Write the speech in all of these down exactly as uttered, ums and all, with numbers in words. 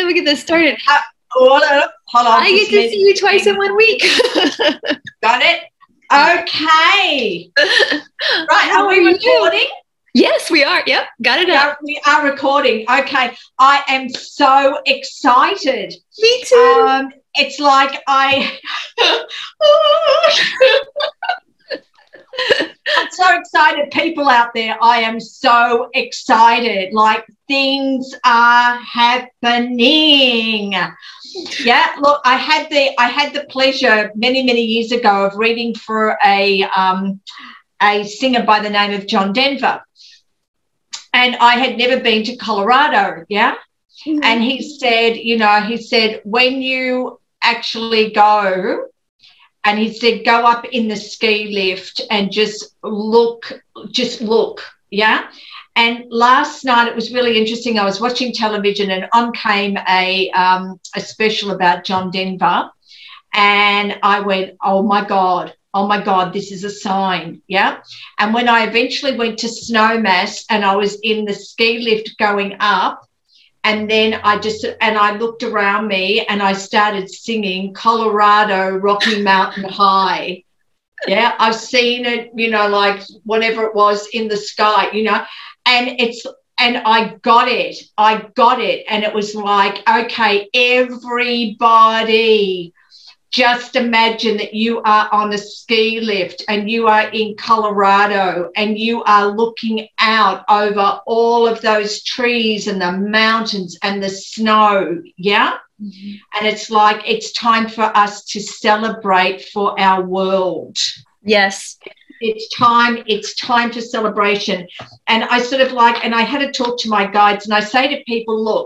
then we get this started. Uh, hold on, hold on. I get to see you twice in one week. Got it? Okay. Right, How are we are you? recording? Yes, we are. Yep, got it up. Yeah, we are recording. Okay. I am so excited. Me too. Um, it's like I... I'm so excited, people out there. I am so excited. Like, things are happening. Yeah, look, I had the I had the pleasure many many years ago of reading for a um, a singer by the name of John Denver, and I had never been to Colorado. Yeah, mm-hmm. And he said, you know, he said when you actually go. And he said, go up in the ski lift and just look, just look, yeah? And last night it was really interesting. I was watching television and on came a, um, a special about John Denver. And I went, oh, my God, oh, my God, this is a sign, yeah? And when I eventually went to Snowmass and I was in the ski lift going up, and then I just, and I looked around me and I started singing Colorado Rocky Mountain High. Yeah, I've seen it, you know, like whatever it was in the sky, you know, and it's, and I got it. I got it. And it was like, okay, everybody, just imagine that you are on a ski lift and you are in Colorado and you are looking out over all of those trees and the mountains and the snow, yeah? Mm-hmm. And it's like it's time for us to celebrate for our world. Yes. It's time, it's time for celebration. And I sort of like, and I had to talk to my guides and I say to people, look,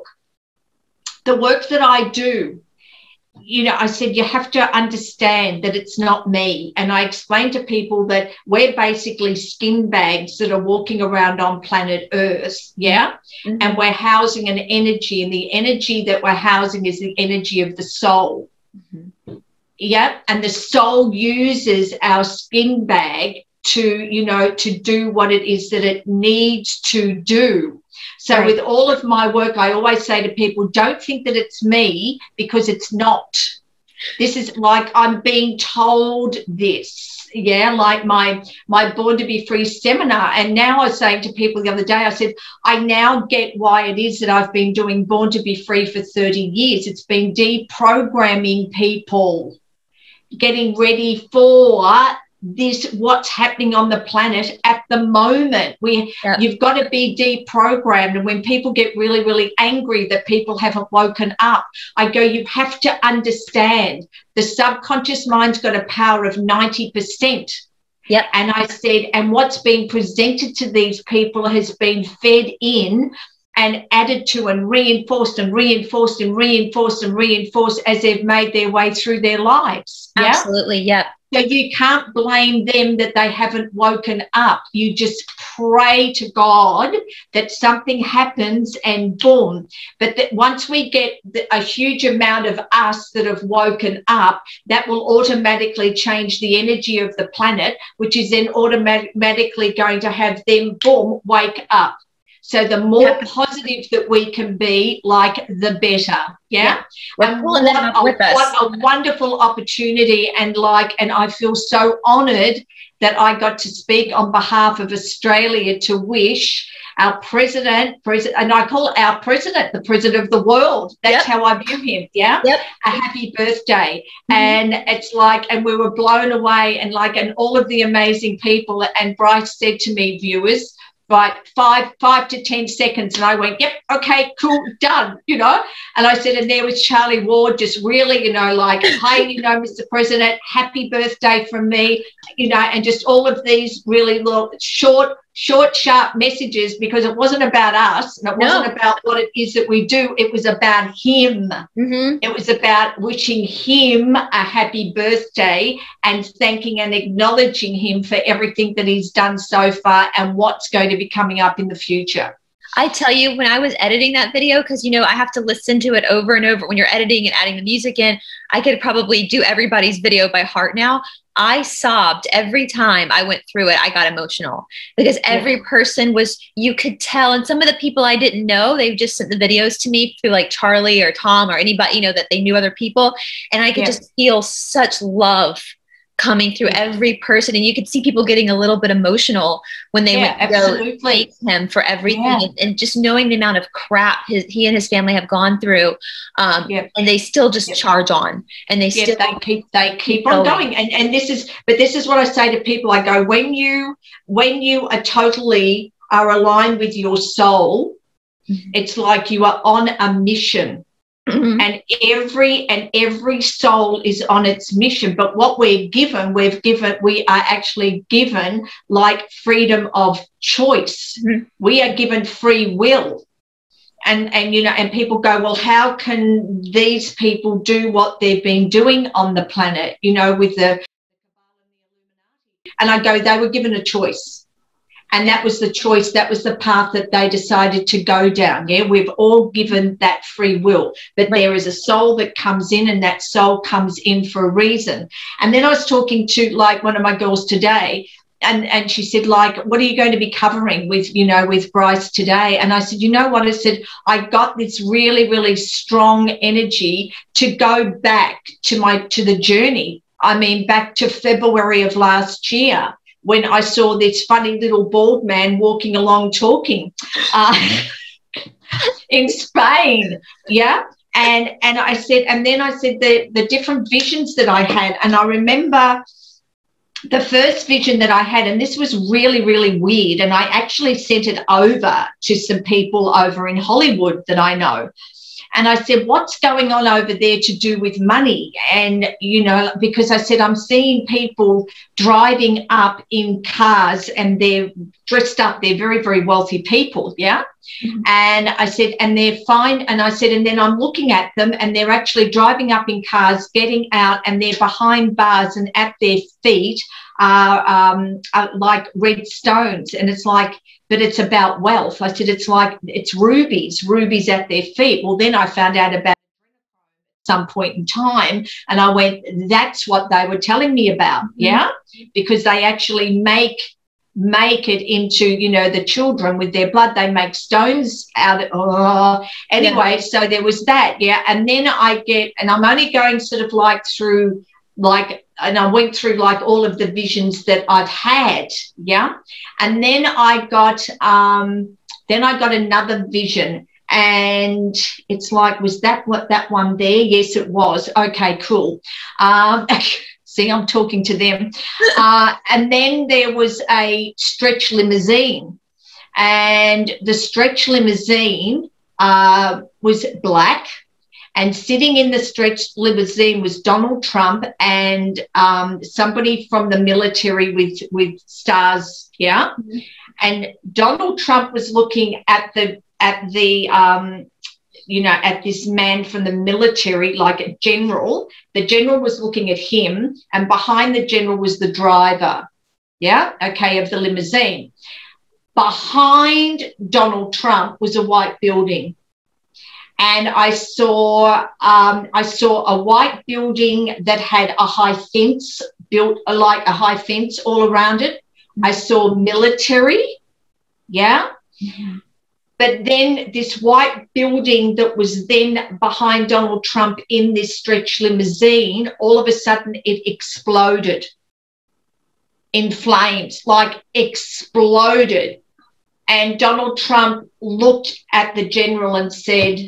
the work that I do, you know, I said, you have to understand that it's not me. And I explained to people that we're basically skin bags that are walking around on planet Earth, yeah? Mm-hmm. And we're housing an energy, and the energy that we're housing is the energy of the soul. Mm-hmm. Yeah? And the soul uses our skin bag to, you know, to do what it is that it needs to do. So right. With all of my work, I always say to people, don't think that it's me, because it's not. This is like I'm being told this, yeah, like my my Born to Be Free seminar. And now I was saying to people the other day, I said, I now get why it is that I've been doing Born to Be Free for thirty years. It's been deprogramming people, getting ready for this, what's happening on the planet at the moment. We yep. You've got to be deprogrammed. And when people get really really angry that people haven't woken up, I go, you have to understand the subconscious mind's got a power of ninety percent. Yep. And I said, and what's being presented to these people has been fed in and added to and reinforced and reinforced and reinforced and reinforced as they've made their way through their lives. Yeah? Absolutely, yep. So you can't blame them that they haven't woken up. You just pray to God that something happens and boom. But that once we get a huge amount of us that have woken up, that will automatically change the energy of the planet, which is then automatically going to have them, boom, wake up. So the more yeah. positive that we can be, like, the better. Yeah. yeah. And what, a, with us. what a wonderful opportunity. And like, and I feel so honoured that I got to speak on behalf of Australia to wish our president, president, and I call our president the president of the world. That's yep. how I view him. Yeah. Yep. A happy birthday. Mm-hmm. And it's like, and we were blown away, and like, and all of the amazing people. And Bryce said to me, viewers, right, five, five to ten seconds. And I went, yep, okay, cool, done, you know. And I said, and there was Charlie Ward just really, you know, like, hey, you know, Mister President, happy birthday from me, you know, and just all of these really little short, short, sharp messages, because it wasn't about us and it wasn't no. about what it is that we do. It was about him. Mm-hmm. It was about wishing him a happy birthday and thanking and acknowledging him for everything that he's done so far and what's going to be coming up in the future. I tell you, when I was editing that video, because, you know, I have to listen to it over and over when you're editing and adding the music in, I could probably do everybody's video by heart now. I sobbed every time I went through it. I got emotional because every yeah. person was, you could tell. And some of the people I didn't know, they just sent the videos to me through like Charlie or Tom or anybody, you know, that they knew other people. And I could yeah. just feel such love coming through every person, and you could see people getting a little bit emotional when they yeah, went to go thank him for everything, yeah. and, and just knowing the amount of crap his, he and his family have gone through, um, yep. and they still just yep. charge on, and they yep, still they keep they keep on going. going. And and this is, but this is what I say to people. I go, when you when you are totally are aligned with your soul, mm-hmm. it's like you are on a mission. Mm-hmm. And every and every soul is on its mission. But what we're given, we've given, we are actually given like freedom of choice. Mm-hmm. We are given free will. And and you know, and people go, well, how can these people do what they've been doing on the planet? You know, with the, and I go, they were given a choice. And that was the choice, that was the path that they decided to go down. Yeah, we've all given that free will, but right. there is a soul that comes in, and that soul comes in for a reason. And then I was talking to like one of my girls today, and, and she said, like, what are you going to be covering with, you know, with Bryce today? And I said, you know what? I said, I got this really, really strong energy to go back to my, to the journey. I mean, back to February of last year, when I saw this funny little bald man walking along talking uh, in Spain, yeah? And and I said, and then I said the, the different visions that I had, and I remember the first vision that I had, and this was really, really weird, and I actually sent it over to some people over in Hollywood that I know. And I said, what's going on over there to do with money? And, you know, because I said, I'm seeing people driving up in cars, and they're dressed up. They're very, very wealthy people, yeah? Mm-hmm. And I said, and they're fine. And I said, and then I'm looking at them, and they're actually driving up in cars, getting out, and they're behind bars, and at their feet are, um, are like red stones. And it's like, but it's about wealth. I said, it's like, it's rubies, rubies at their feet. Well, then I found out about some point in time, and I went, that's what they were telling me about, yeah? Because they actually make make it into, you know, the children with their blood, they make stones out of, oh, anyway, yeah. So there was that, yeah? And then I get, and I'm only going sort of like through, like, and I went through like all of the visions that I've had, yeah? And then I got, um, then I got another vision, and it's like, was that what that one there? Yes, it was. Okay, cool. Um, see, I'm talking to them. Uh, and then there was a stretch limousine, and the stretch limousine uh, was black. And sitting in the stretched limousine was Donald Trump and um, somebody from the military with, with stars, yeah? Mm-hmm. And Donald Trump was looking at the, at the um, you know, at this man from the military, like a general. The general was looking at him, and behind the general was the driver, yeah, okay, of the limousine. Behind Donald Trump was a white building. And I saw um, I saw a white building that had a high fence built, like a high fence all around it. I saw military, yeah. Mm-hmm. But then this white building that was then behind Donald Trump in this stretch limousine, all of a sudden it exploded in flames, like exploded. And Donald Trump looked at the general and said,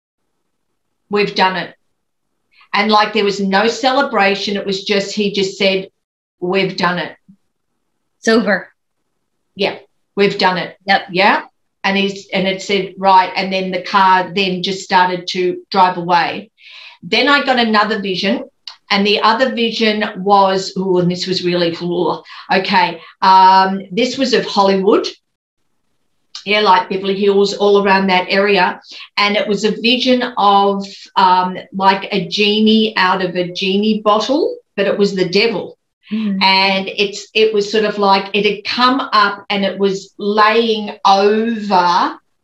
we've done it. And like there was no celebration. It was just, he just said, we've done it. It's over. Yeah, we've done it. Yep. Yeah. And he's, and it said, right. And then the car then just started to drive away. Then I got another vision. And the other vision was, oh, and this was really cool. Okay. Um, this was of Hollywood. Yeah, like Beverly Hills, all around that area. And it was a vision of um, like a genie out of a genie bottle, but it was the devil. Mm. And it's it was sort of like it had come up and it was laying over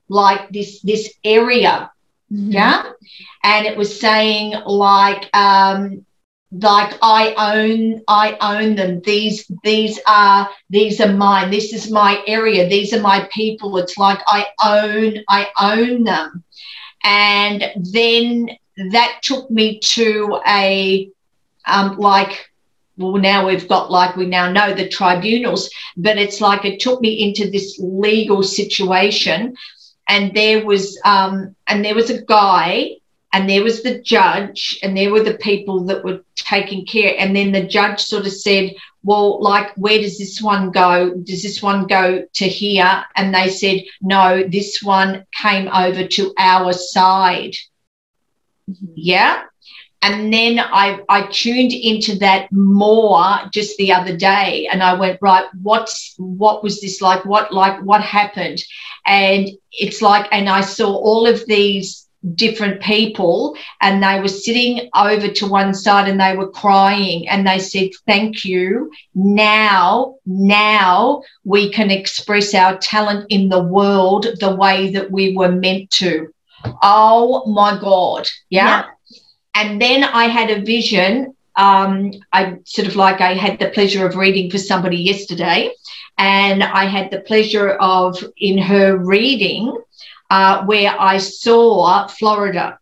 like this this area, mm-hmm. yeah, and it was saying like um, like I own I own them. These these are these are mine. This is my area. These are my people. It's like I own I own them, and then that took me to a um, like. Well, now we've got, like, we now know the tribunals, but it's like it took me into this legal situation, and there was um, and there was a guy, and there was the judge, and there were the people that were taking care, and then the judge sort of said, well, like, where does this one go? Does this one go to here? And they said, no, this one came over to our side. Mm-hmm. Yeah. And then I, I tuned into that more just the other day, and I went, right, what's what was this like? What like what happened? And it's like, and I saw all of these different people, and they were sitting over to one side, and they were crying, and they said, thank you. Now, now we can express our talent in the world the way that we were meant to. Oh my God. Yeah. yeah. And then I had a vision. Um, I sort of like I had the pleasure of reading for somebody yesterday, and I had the pleasure of, in her reading, uh, where I saw Florida.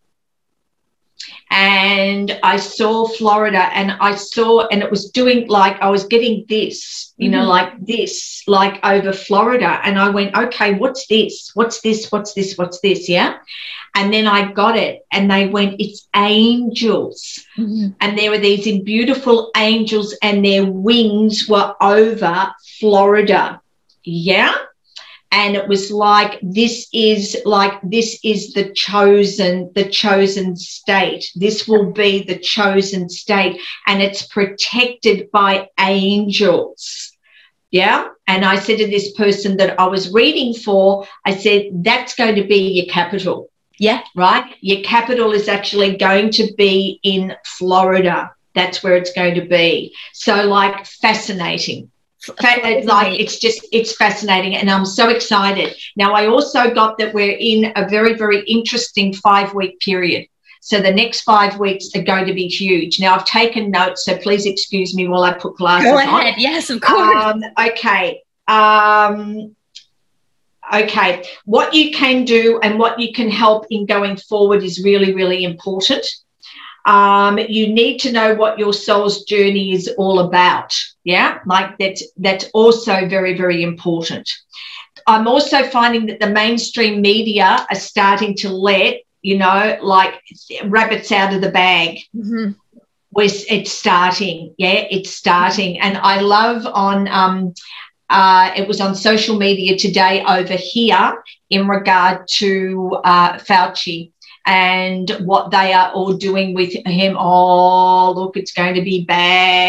And I saw Florida, and I saw, and it was doing like, I was getting this, you mm-hmm. know, like this, like over Florida. And I went, okay, what's this? What's this? What's this? What's this? Yeah. And then I got it, and they went, it's angels. Mm-hmm. And there were these beautiful angels, and their wings were over Florida. Yeah. And it was like, this is like, this is the chosen, the chosen state. This will be the chosen state, and it's protected by angels. Yeah. And I said to this person that I was reading for, I said, that's going to be your capital. Yeah. Right. Your capital is actually going to be in Florida. That's where it's going to be. So, like, fascinating. Like, it's just, it's fascinating, and I'm so excited. Now, I also got that we're in a very, very interesting five-week period. So the next five weeks are going to be huge. Now, I've taken notes, so please excuse me while I put glasses on. Go ahead. On. Yes, of course. Um, okay. Um, okay. What you can do and what you can help in going forward is really, really important. Um, you need to know what your soul's journey is all about. Yeah, like that's that's also very, very important. I'm also finding that the mainstream media are starting to let, you know, like rabbits out of the bag. Mm-hmm. Where it's starting. Yeah, it's starting. And I love on um, uh, it was on social media today over here in regard to uh, Fauci and what they are all doing with him. Oh, look, it's going to be bad.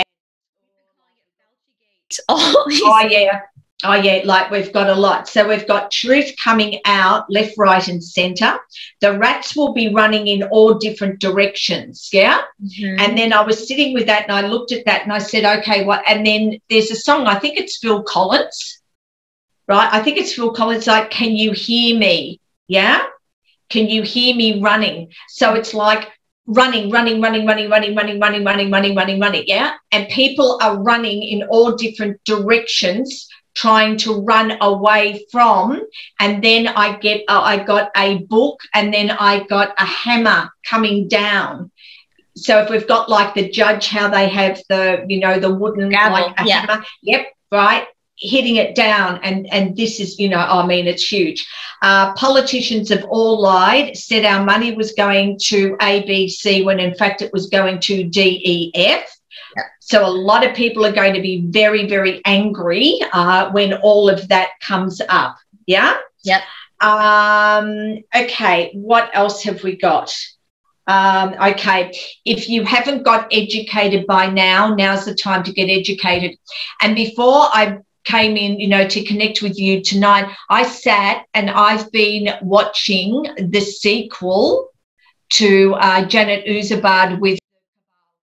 Oh, oh yeah. Oh, yeah, like we've got a lot. So we've got truth coming out left, right and centre. The rats will be running in all different directions, yeah? Mm-hmm. And then I was sitting with that, and I looked at that and I said, okay, what? And then there's a song, I think it's Phil Collins, right? I think it's Phil Collins, like, Can You Hear Me? Yeah? Can you hear me running? So it's like running, running, running, running, running, running, running, running, running, running, running, yeah? And people are running in all different directions, trying to run away from. And then I get, uh, I got a book, and then I got a hammer coming down. So if we've got like the judge, how they have the, you know, the wooden, Gavel, like a yeah. hammer, yep, right, hitting it down. And, and this is, you know, I mean, it's huge. Uh, politicians have all lied, said our money was going to A B C when in fact it was going to D E F. Yep. So a lot of people are going to be very, very angry uh, when all of that comes up. Yeah? Yep. Um, okay, what else have we got? Um, okay, if you haven't got educated by now, now's the time to get educated. And before I came in, you know, to connect with you tonight, I sat and I've been watching the sequel to uh, Janet Uzabad with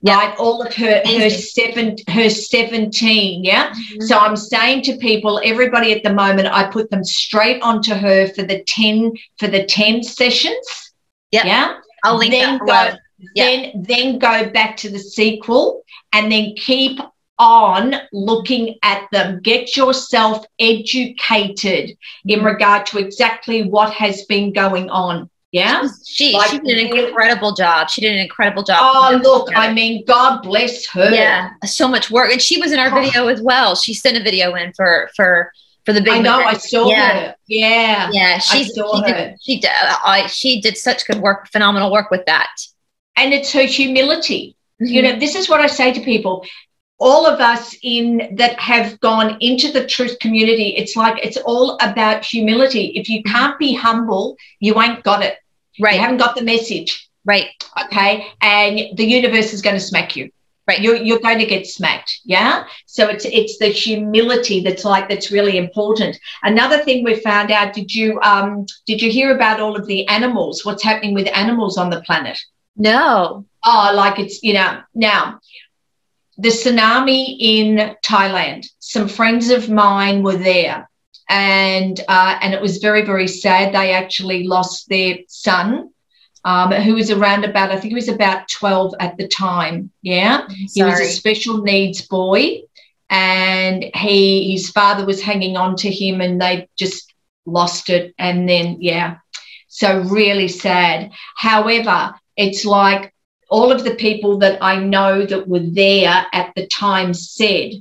yeah. right? All of her, her, seven, her seventeen, yeah? Mm-hmm. So I'm saying to people, everybody at the moment, I put them straight onto her for the ten, for the ten sessions, yep. yeah? I'll link then that go, then, yep. then go back to the sequel and then keep on looking at them. Get yourself educated mm-hmm. in regard to exactly what has been going on. Yeah, she like, she did an incredible job. She did an incredible job. Oh, look, I mean, God bless her. Yeah, so much work, and she was in our oh. video as well. She sent a video in for for for the big. I know, movie. I saw yeah. her. Yeah, yeah, she, I saw she her. Did, she did. I she did such good work, phenomenal work with that. And it's her humility. Mm-hmm. You know, this is what I say to people. All of us in that have gone into the truth community, it's like it's all about humility. If you can't be humble, you ain't got it. Right. You haven't got the message. Right. Okay. And the universe is going to smack you. Right. You're, you're going to get smacked. Yeah. So it's it's the humility that's like that's really important. Another thing we found out, did you um did you hear about all of the animals, what's happening with animals on the planet? No. Oh, like it's, you know, now the tsunami in Thailand, some friends of mine were there and uh, and it was very, very sad. They actually lost their son, um, who was around about, I think he was about twelve at the time, yeah? He was a special needs boy and he his father was hanging on to him and they just lost it and then, yeah, so really sad. However, it's like, all of the people that I know that were there at the time said,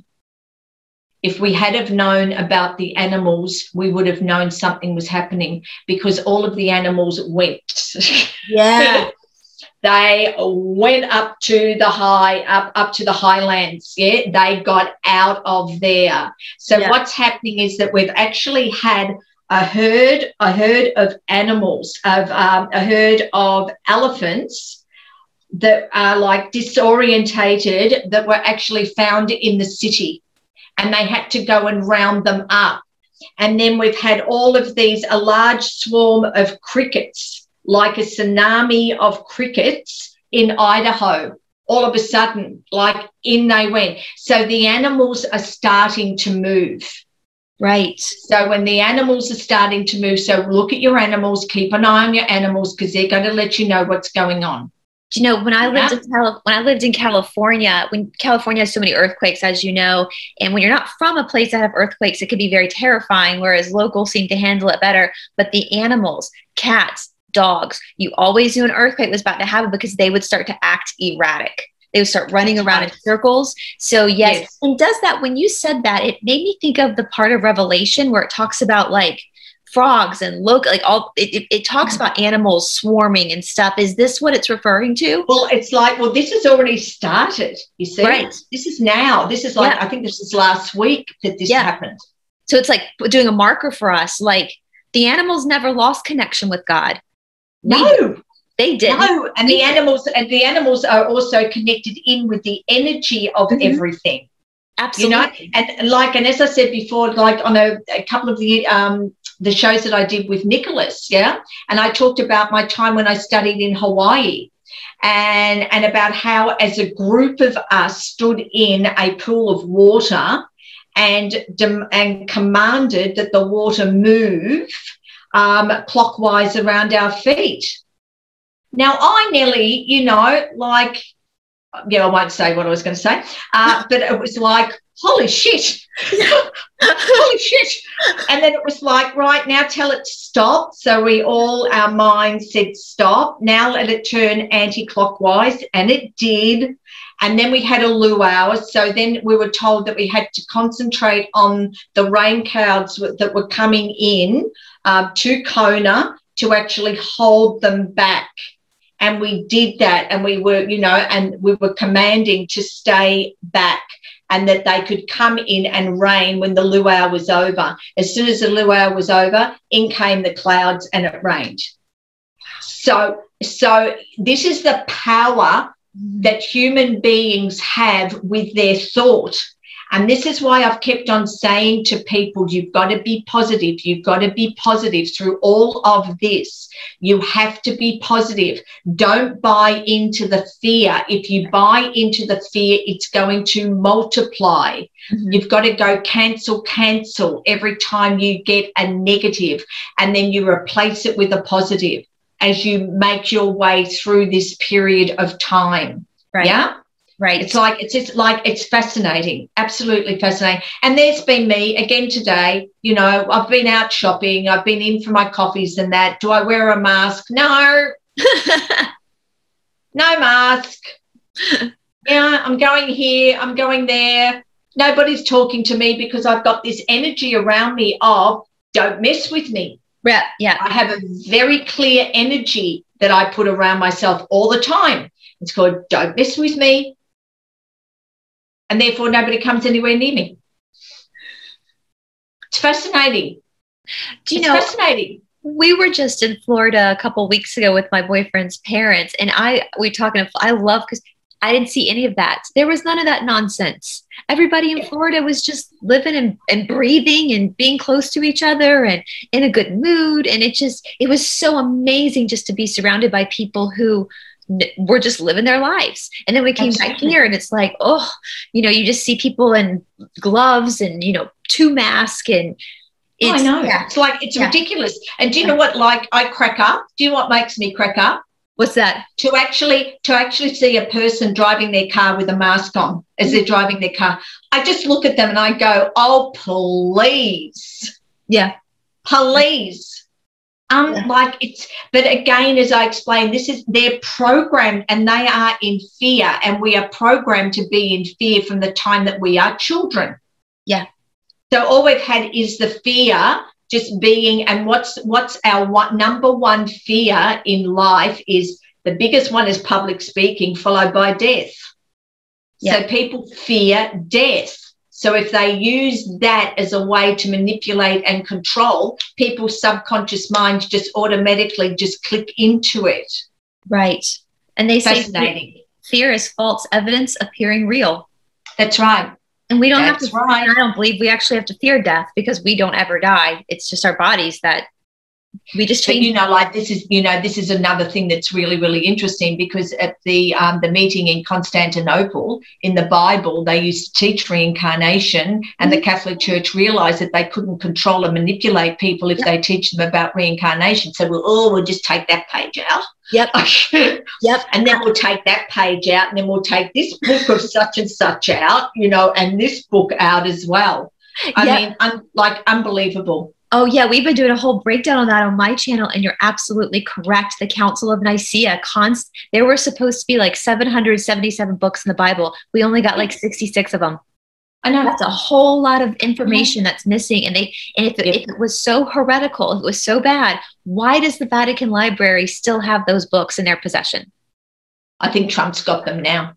if we had have known about the animals, we would have known something was happening because all of the animals went. Yeah. They went up to the high, up, up to the highlands. Yeah. They got out of there. So yeah. what's happening is that we've actually had a herd, a herd of animals, of um, a herd of elephants that are like disorientated that were actually found in the city and they had to go and round them up. And then we've had all of these, a large swarm of crickets, like a tsunami of crickets in Idaho. All of a sudden, like in they went. So the animals are starting to move. Right. So when the animals are starting to move, so look at your animals, keep an eye on your animals because they're going to let you know what's going on. Do you know, when I lived yeah. in Cali- when I lived in California, when California has so many earthquakes, as you know, and when you're not from a place that have earthquakes, it can be very terrifying, whereas locals seem to handle it better. But the animals, cats, dogs, you always knew an earthquake was about to happen because they would start to act erratic. They would start running around in circles. So, yes. yes. And does that, when you said that, it made me think of the part of Revelation where it talks about like frogs and look like all it, it, it talks about animals swarming and stuff. Is this what it's referring to? Well, it's like, well, this has already started, you see. Right. This is now. This is like, yeah. I think this is last week that this yeah. happened. So it's like doing a marker for us. Like the animals never lost connection with God. No. They did. No, and the animals and the animals are also connected in with the energy of mm-hmm. everything. Absolutely. You know, and like, and as I said before, like on a, a couple of the um the shows that I did with Nicholas, yeah, and I talked about my time when I studied in Hawaii, and and about how as a group of us stood in a pool of water, and dem- and commanded that the water move um, clockwise around our feet. Now, I nearly, you know, like, yeah, I won't say what I was going to say, uh, but it was like, holy shit, holy shit. And then it was like, right, now tell it to stop. So we all, our minds said stop. Now let it turn anti-clockwise, and it did. And then we had a luau. So then we were told that we had to concentrate on the rain clouds that were coming in uh, to Kona to actually hold them back. And we did that, and we were, you know, and we were commanding to stay back and that they could come in and rain when the luau was over. As soon as the luau was over, in came the clouds and it rained. So, so this is the power that human beings have with their thought. And this is why I've kept on saying to people, you've got to be positive. You've got to be positive through all of this. You have to be positive. Don't buy into the fear. If you buy into the fear, it's going to multiply. Mm-hmm. You've got to go cancel, cancel every time you get a negative, and then you replace it with a positive as you make your way through this period of time. Right. Yeah. Right. It's like, it's just like, it's fascinating, absolutely fascinating. And there's been me again today, you know, I've been out shopping, I've been in for my coffees and that. Do I wear a mask? No. No mask. Yeah, I'm going here, I'm going there. Nobody's talking to me because I've got this energy around me of don't mess with me. Yeah, yeah. I have a very clear energy that I put around myself all the time. It's called don't mess with me. And therefore nobody comes anywhere near me. It's fascinating. Do you it's know, fascinating. We were just in Florida a couple of weeks ago with my boyfriend's parents, and I we were talking. I love because I didn't see any of that. There was none of that nonsense. Everybody in Florida was just living and, and breathing and being close to each other and in a good mood. And it just it was so amazing just to be surrounded by people who we're just living their lives. And then we came Absolutely. back here and it's like, oh, you know, you just see people in gloves and, you know, two masks and it's, oh, I know. Yeah. It's like, it's yeah. ridiculous. And do you know what, like I crack up? Do you know what makes me crack up? What's that? To actually, to actually see a person driving their car with a mask on as mm-hmm. they're driving their car. I just look at them and I go, oh, please. Yeah. Please. Um, yeah. Like it's, but again, as I explained, this is, they're programmed and they are in fear, and we are programmed to be in fear from the time that we are children. Yeah. So all we've had is the fear just being, and what's, what's our one, number one fear in life is the biggest one is public speaking, followed by death. Yeah. So people fear death. So if they use that as a way to manipulate and control, people's subconscious minds just automatically just click into it. Right. And they Fascinating. say fear is false evidence appearing real. That's right. And we don't That's have to, right. I don't believe we actually have to fear death because we don't ever die. It's just our bodies that we just change. But, you know, like this is, you know, this is another thing that's really, really interesting, because at the um, the meeting in Constantinople in the Bible, they used to teach reincarnation, and the Catholic Church realised that they couldn't control and manipulate people if yep. they teach them about reincarnation. So we'll, oh, we'll just take that page out. Yep. Yep. And then we'll take that page out, and then we'll take this book of such and such out, you know, and this book out as well. I yep. mean, un- like unbelievable. Oh, yeah. We've been doing a whole breakdown on that on my channel, and you're absolutely correct. The Council of Nicaea, const- there were supposed to be like seven hundred seventy-seven books in the Bible. We only got like sixty-six of them. I know. That's a whole lot of information that's missing. And they, and if, yep. if it was so heretical, if it was so bad, why does the Vatican Library still have those books in their possession? I think Trump's got them now.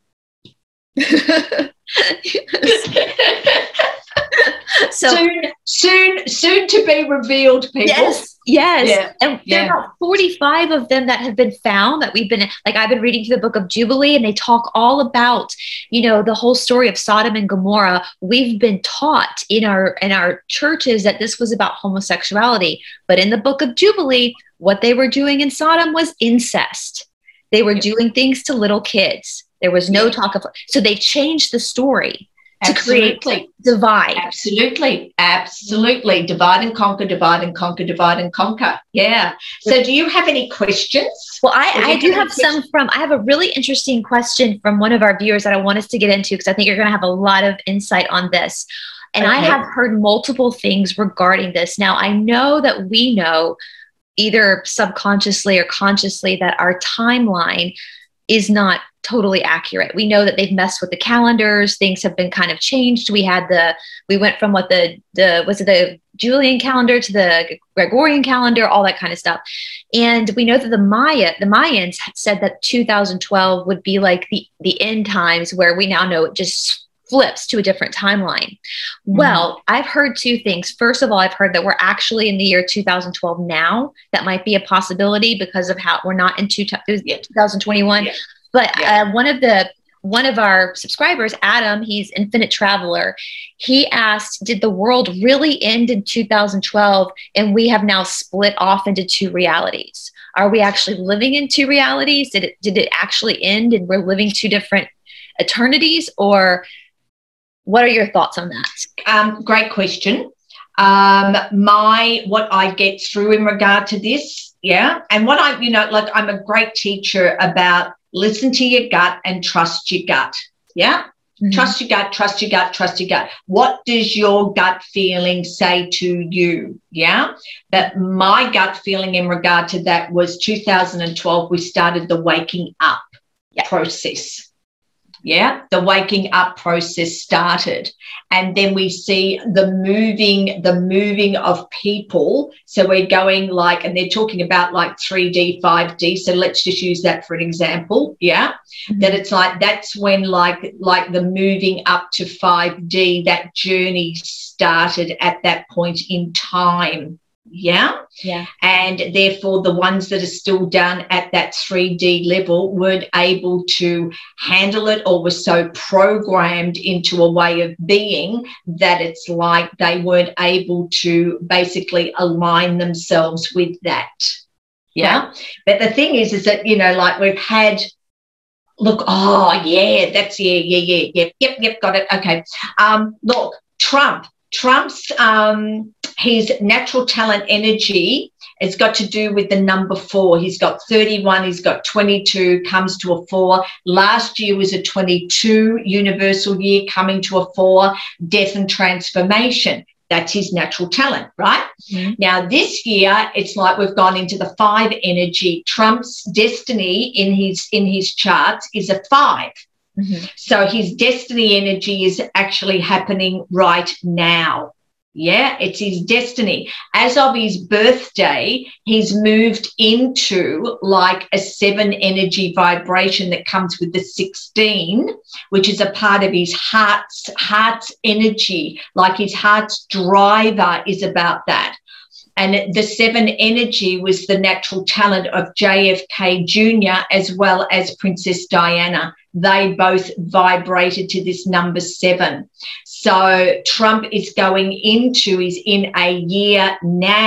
So soon, soon, soon to be revealed, people. Yes, yes. Yeah, and yeah. there are about forty-five of them that have been found that we've been, like I've been reading through the book of Jubilee, and they talk all about, you know, the whole story of Sodom and Gomorrah. We've been taught in our, in our churches that this was about homosexuality, but in the book of Jubilee, what they were doing in Sodom was incest. They were yeah. doing things to little kids. There was no yeah. talk of, so they changed the story. To Absolutely. create divide. Absolutely. Absolutely. Divide and conquer, divide and conquer, divide and conquer. Yeah. So do you have any questions? Well, I, I do have some from, I have a really interesting question from one of our viewers that I want us to get into, because I think you're going to have a lot of insight on this. And okay. I have heard multiple things regarding this. Now, I know that we know either subconsciously or consciously that our timeline is not totally accurate. We know that they've messed with the calendars. Things have been kind of changed. We had the, we went from what the, the, was it the Julian calendar to the Gregorian calendar, all that kind of stuff. And we know that the Maya, the Mayans had said that two thousand twelve would be like the, the end times, where we now know it just flips to a different timeline. Mm-hmm. Well, I've heard two things. First of all, I've heard that we're actually in the year two thousand twelve now. That might be a possibility because of how we're not in two, two thousand twenty-one. Yeah. But yeah. uh, one of the one of our subscribers, Adam, he's Infinite Traveler. He asked, did the world really end in two thousand twelve and we have now split off into two realities? Are we actually living in two realities? Did it, did it actually end and we're living two different eternities? Or what are your thoughts on that? Um, great question. Um, my, what I get through in regard to this, yeah, and what I, you know, like I'm a great teacher about listen to your gut and trust your gut, yeah? Mm-hmm. Trust your gut, trust your gut, trust your gut. What does your gut feeling say to you, yeah? But my gut feeling in regard to that was two thousand twelve, we started the waking up yeah. process. Yeah, the waking up process started. And then we see the moving, the moving of people. So we're going like, and they're talking about like three D, five D. So let's just use that for an example. Yeah. Mm-hmm. That it's like, that's when like, like the moving up to five D, that journey started at that point in time. Yeah. Yeah. And therefore the ones that are still down at that three D level weren't able to handle it or were so programmed into a way of being that it's like they weren't able to basically align themselves with that. Yeah. Right. But the thing is, is that, you know, like we've had, look, oh, yeah, that's, yeah, yeah, yeah, yep, yep, yep, got it. Okay. Um, look, Trump, Trump's, um, his natural talent energy has got to do with the number four. He's got thirty-one, he's got twenty-two, comes to a four. Last year was a twenty-two universal year, coming to a four, death and transformation. That's his natural talent, right? Mm-hmm. Now, this year, it's like we've gone into the five energy. Trump's destiny in his, in his charts is a five. Mm-hmm. So his destiny energy is actually happening right now. Yeah, it's his destiny. As of his birthday, he's moved into like a seven energy vibration that comes with the sixteen, which is a part of his heart's, heart's energy, like his heart's driver is about that. And the seven energy was the natural talent of J F K Junior as well as Princess Diana. They both vibrated to this number seven. So Trump is going into, is in a year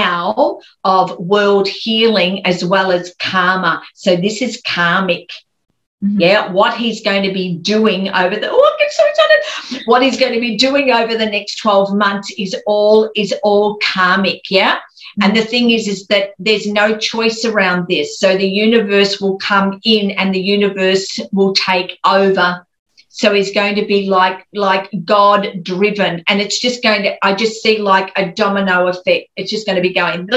now of world healing as well as karma. So this is karmic. Mm-hmm. Yeah, what he's going to be doing over the, oh, I get so excited. What he's going to be doing over the next twelve months is all, is all karmic, yeah? And the thing is, is that there's no choice around this. So the universe will come in and the universe will take over. So he's going to be like, like God driven. And it's just going to, I just see like a domino effect. It's just going to be going.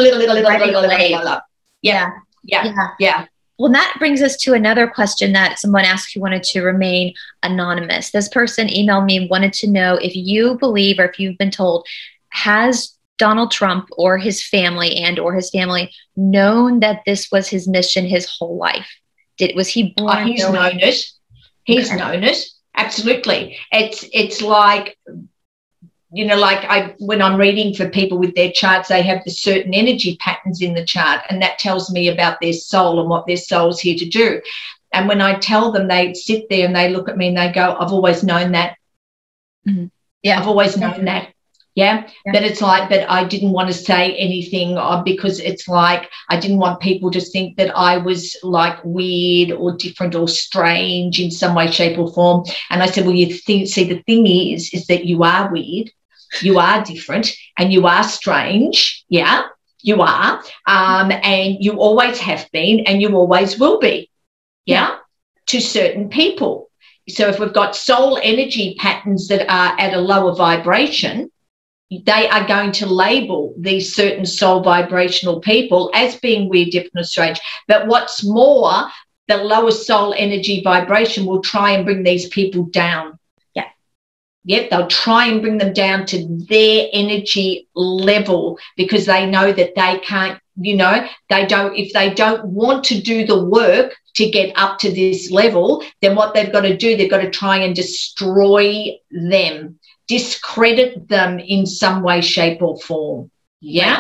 Yeah. Yeah. Yeah. Yeah. Well, that brings us to another question that someone asked who wanted to remain anonymous. This person emailed me and wanted to know if you believe, or if you've been told, has Donald Trump or his family and or his family known that this was his mission his whole life? Did was he born? Oh, he's known it. He's okay. known it. Absolutely. It's it's like, you know, like I when I'm reading for people with their charts, they have the certain energy patterns in the chart, and that tells me about their soul and what their soul's here to do. And when I tell them, they sit there and they look at me and they go, I've always known that. Mm-hmm. Yeah, I've always known mm-hmm. that. Yeah? yeah, but it's like, but I didn't want to say anything because it's like I didn't want people to think that I was like weird or different or strange in some way, shape or form. And I said, well, you think, see, the thing is, is that you are weird, you are different, and you are strange. Yeah, you are. Um, and you always have been and you always will be. Yeah, yeah. To certain people. So if we've got soul energy patterns that are at a lower vibration, they are going to label these certain soul vibrational people as being weird, different, or strange. But what's more, the lower soul energy vibration will try and bring these people down. Yeah. Yep, they'll try and bring them down to their energy level because they know that they can't, you know, they don't, if they don't want to do the work to get up to this level, then what they've got to do, they've got to try and destroy them. Discredit them in some way, shape or form. Yeah? Yeah.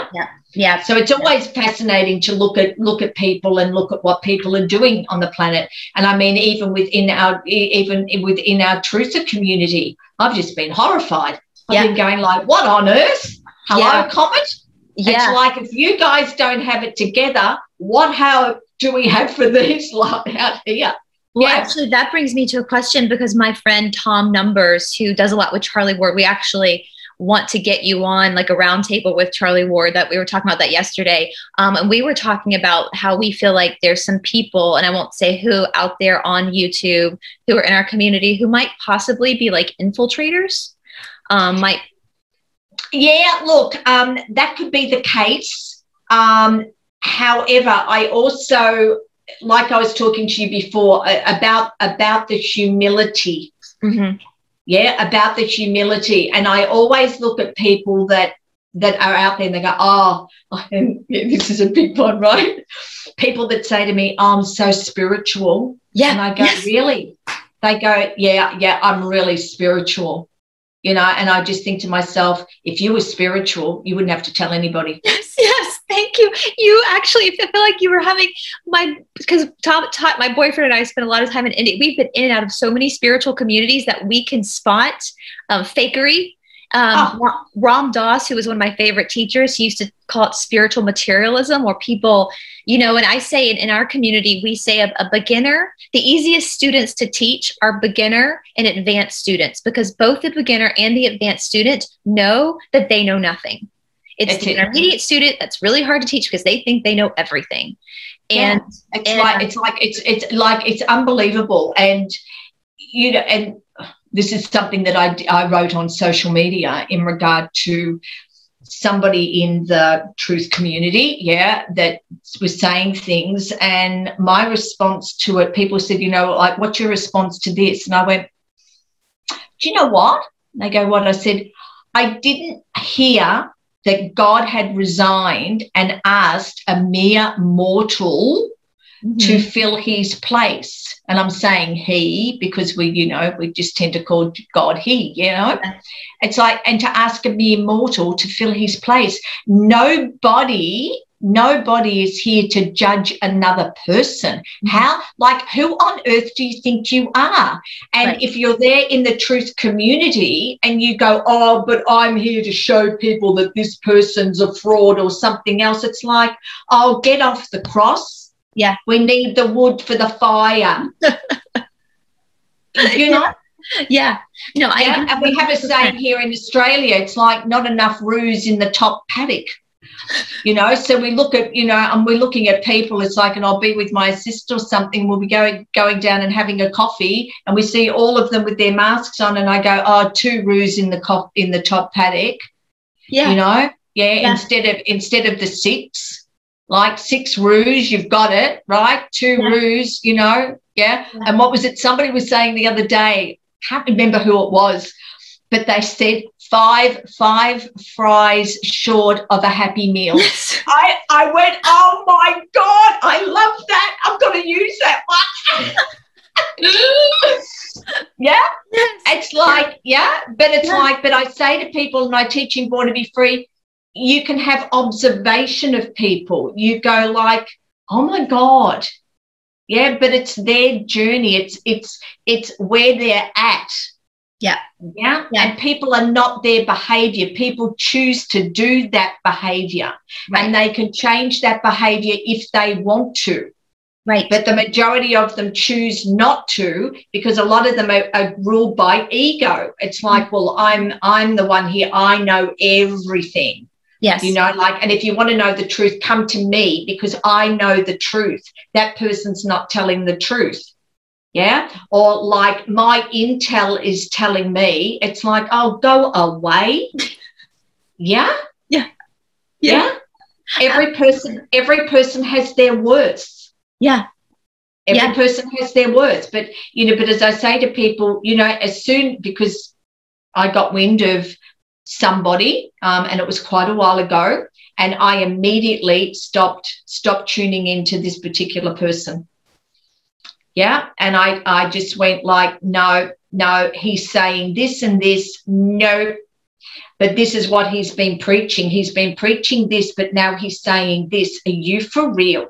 Yeah. So it's always fascinating to look at look at people and look at what people are doing on the planet. And I mean, even within our even within our truther community, I've just been horrified. I've yeah. been going like, what on earth? Hello, yeah. Comet? Yeah. It's like, if you guys don't have it together, what how do we have for these lot out here? Well, yeah. actually, that brings me to a question, because my friend Tom Numbers, who does a lot with Charlie Ward, we actually want to get you on like a round table with Charlie Ward. That we were talking about that yesterday. Um, and we were talking about how we feel like there's some people, and I won't say who, out there on YouTube who are in our community who might possibly be like infiltrators. Um, might. Yeah, look, um, that could be the case. Um, however, I also, like I was talking to you before, uh, about, about the humility. Mm-hmm. Yeah, about the humility. And I always look at people that that are out there and they go, oh, and this is a big one, right? People that say to me, oh, I'm so spiritual. Yeah. And I go, yes. Really? They go, yeah, yeah, I'm really spiritual. You know, and I just think to myself, if you were spiritual, you wouldn't have to tell anybody. Yes, yes, thank you. You actually, I feel like you were having my, because Todd, Todd, my boyfriend and I spent a lot of time in India. We've been in and out of so many spiritual communities that we can spot um, fakery. Um, oh. Ram Dass, who was one of my favorite teachers, he used to call it spiritual materialism, where people, you know, and I say in, in our community, we say a, a beginner, the easiest students to teach are beginner and advanced students, because both the beginner and the advanced student know that they know nothing. It's the intermediate student that's really hard to teach because they think they know everything. And yeah. it's and, like, it's like, it's, it's like, it's unbelievable. And, you know, and this is something that I, I wrote on social media in regard to somebody in the truth community, yeah, that was saying things. And my response to it, people said, you know, like, what's your response to this? And I went, do you know what? And they go, what? I said, I didn't hear that God had resigned and asked a mere mortal mm-hmm. to fill his place. And I'm saying he because we, you know, we just tend to call God he, you know. It's like, and to ask a mere mortal to fill his place. Nobody, nobody is here to judge another person. How, like, who on earth do you think you are? And right. if you're there in the truth community and you go, oh, but I'm here to show people that this person's a fraud or something else, it's like, oh, get off the cross. Yeah. We need the wood for the fire. You know? Yeah. No, I yeah? And we have a saying here in Australia, it's like not enough roos in the top paddock. You know, so we look at, you know, and we're looking at people, it's like, and I'll be with my sister or something, we'll be going going down and having a coffee and we see all of them with their masks on and I go, oh, two roos in the co- in the top paddock. Yeah. You know? Yeah, yeah. instead of instead of the six. Like six roos, you've got it, right? Two yeah. roos, you know, yeah? yeah. And what was it? Somebody was saying the other day, can't remember who it was, but they said five, five fries short of a happy meal. Yes. I, I went, oh, my God, I love that. I'm going to use that one. Yeah? Yes. It's like, yeah, but it's yeah. like, but I say to people in my teaching Born to Be Free, you can have observation of people. You go like, oh my God. Yeah, but it's their journey. It's it's it's where they're at. Yeah. Yeah. yeah. And people are not their behavior. People choose to do that behavior. Right. And they can change that behavior if they want to. Right. But the majority of them choose not to because a lot of them are, are ruled by ego. It's like, mm-hmm. well, I'm I'm the one here. I know everything. Yes. You know, like, and if you want to know the truth, come to me because I know the truth. That person's not telling the truth. Yeah. Or like my intel is telling me, it's like, oh, go away. Yeah. Yeah. Yeah. yeah? Every person, every person has their worth. Yeah. Every yeah. person has their worth. But, you know, but as I say to people, you know, as soon, because I got wind of somebody um, and it was quite a while ago and I immediately stopped stopped tuning into this particular person. Yeah. And I, I just went like, no, no, he's saying this and this. No, But this is what he's been preaching. He's been preaching this, but now he's saying this. Are you for real?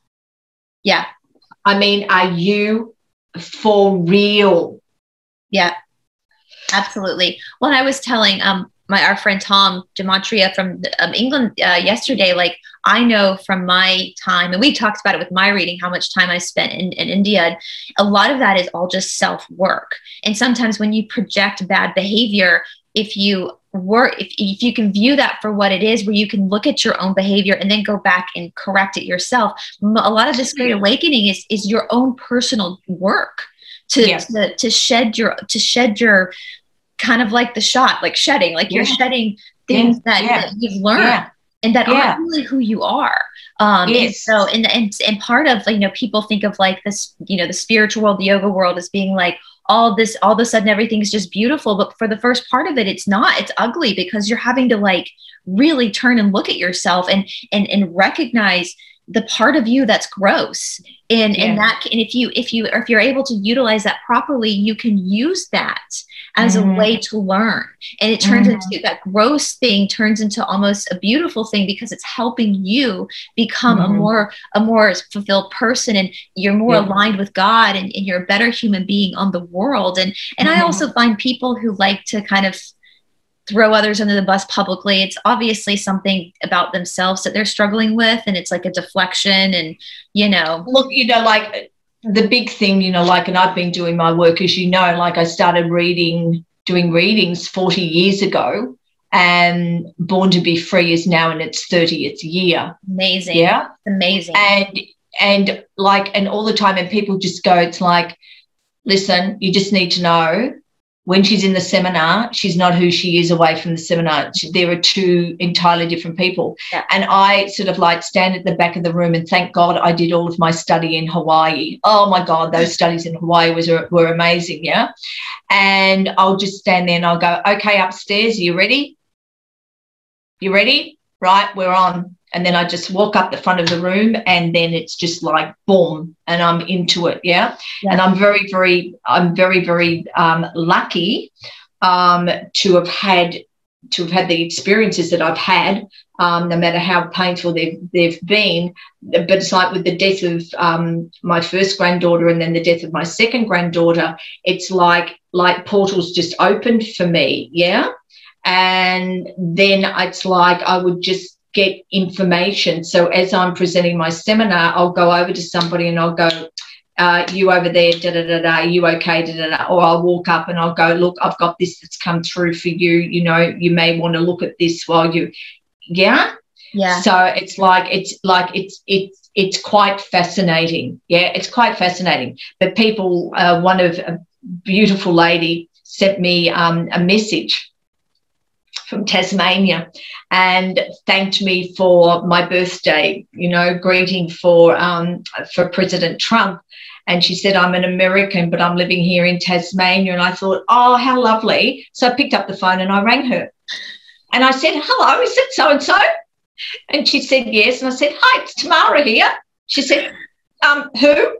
Yeah. I mean, are you for real? Yeah, absolutely. Well, I was telling um my our friend Tom Gematria from um, England uh, yesterday, like, I know from my time, and we talked about it with my reading, how much time I spent in, in India. A lot of that is all just self-work. And sometimes when you project bad behavior, if you work, if, if you can view that for what it is, where you can look at your own behavior and then go back and correct it yourself. A lot of this great awakening is, is your own personal work to, yes. to, to shed your, to shed your kind of like the shot, like shedding, like yeah. you're shedding things yeah. That, yeah. that you've learned. Yeah. And that yeah. aren't really who you are. Um, yes. And so, and, and, and part of, you know, people think of like this, you know, the spiritual world, the yoga world as being like all this, all of a sudden everything's just beautiful. But for the first part of it, it's not, it's ugly, because you're having to like really turn and look at yourself and, and, and recognize the part of you that's gross. And, yeah. and that, and if you, if you, or if you're able to utilize that properly, you can use that as mm-hmm. a way to learn. And it turns mm-hmm. into that gross thing turns into almost a beautiful thing, because it's helping you become mm-hmm. a more, a more fulfilled person, and you're more yeah. aligned with God, and, and you're a better human being on the world. And, and mm-hmm. I also find people who like to kind of throw others under the bus publicly. It's obviously something about themselves that they're struggling with. And it's like a deflection, and, you know, look, you know, like, the big thing, you know, like, and I've been doing my work, as you know, like I started reading, doing readings forty years ago, and Born to Be Free is now in its thirtieth year. Amazing. Yeah. Amazing. And, and like, and all the time, and people just go, it's like, listen, you just need to know, when she's in the seminar, she's not who she is away from the seminar. There are two entirely different people. Yeah. And I sort of like stand at the back of the room, and thank God I did all of my study in Hawaii. Oh, my God, those studies in Hawaii was, were amazing, yeah? And I'll just stand there and I'll go, okay, upstairs, are you ready? You ready? Right, we're on. And then I just walk up the front of the room, and then it's just like boom, and I'm into it, yeah. yeah. And I'm very, very, I'm very, very um, lucky um, to have had to have had the experiences that I've had, um, no matter how painful they've they've been. But it's like with the death of um, my first granddaughter, and then the death of my second granddaughter, it's like like portals just opened for me, yeah. And then it's like I would just get information. So as I'm presenting my seminar, I'll go over to somebody and I'll go, uh, you over there, da da da da, you okay, da da da. Or I'll walk up and I'll go, look, I've got this that's come through for you. You know, you may want to look at this while you, yeah, yeah. So it's like it's like it's it's it's quite fascinating. Yeah, it's quite fascinating. But people, uh, one of a beautiful lady sent me um, a message from Tasmania and thanked me for my birthday, you know, greeting for um, for President Trump. And she said, I'm an American, but I'm living here in Tasmania. And I thought, oh, how lovely. So I picked up the phone and I rang her. And I said, hello, is it so-and-so? And she said, yes. And I said, hi, it's Teymara here. She said, um, who?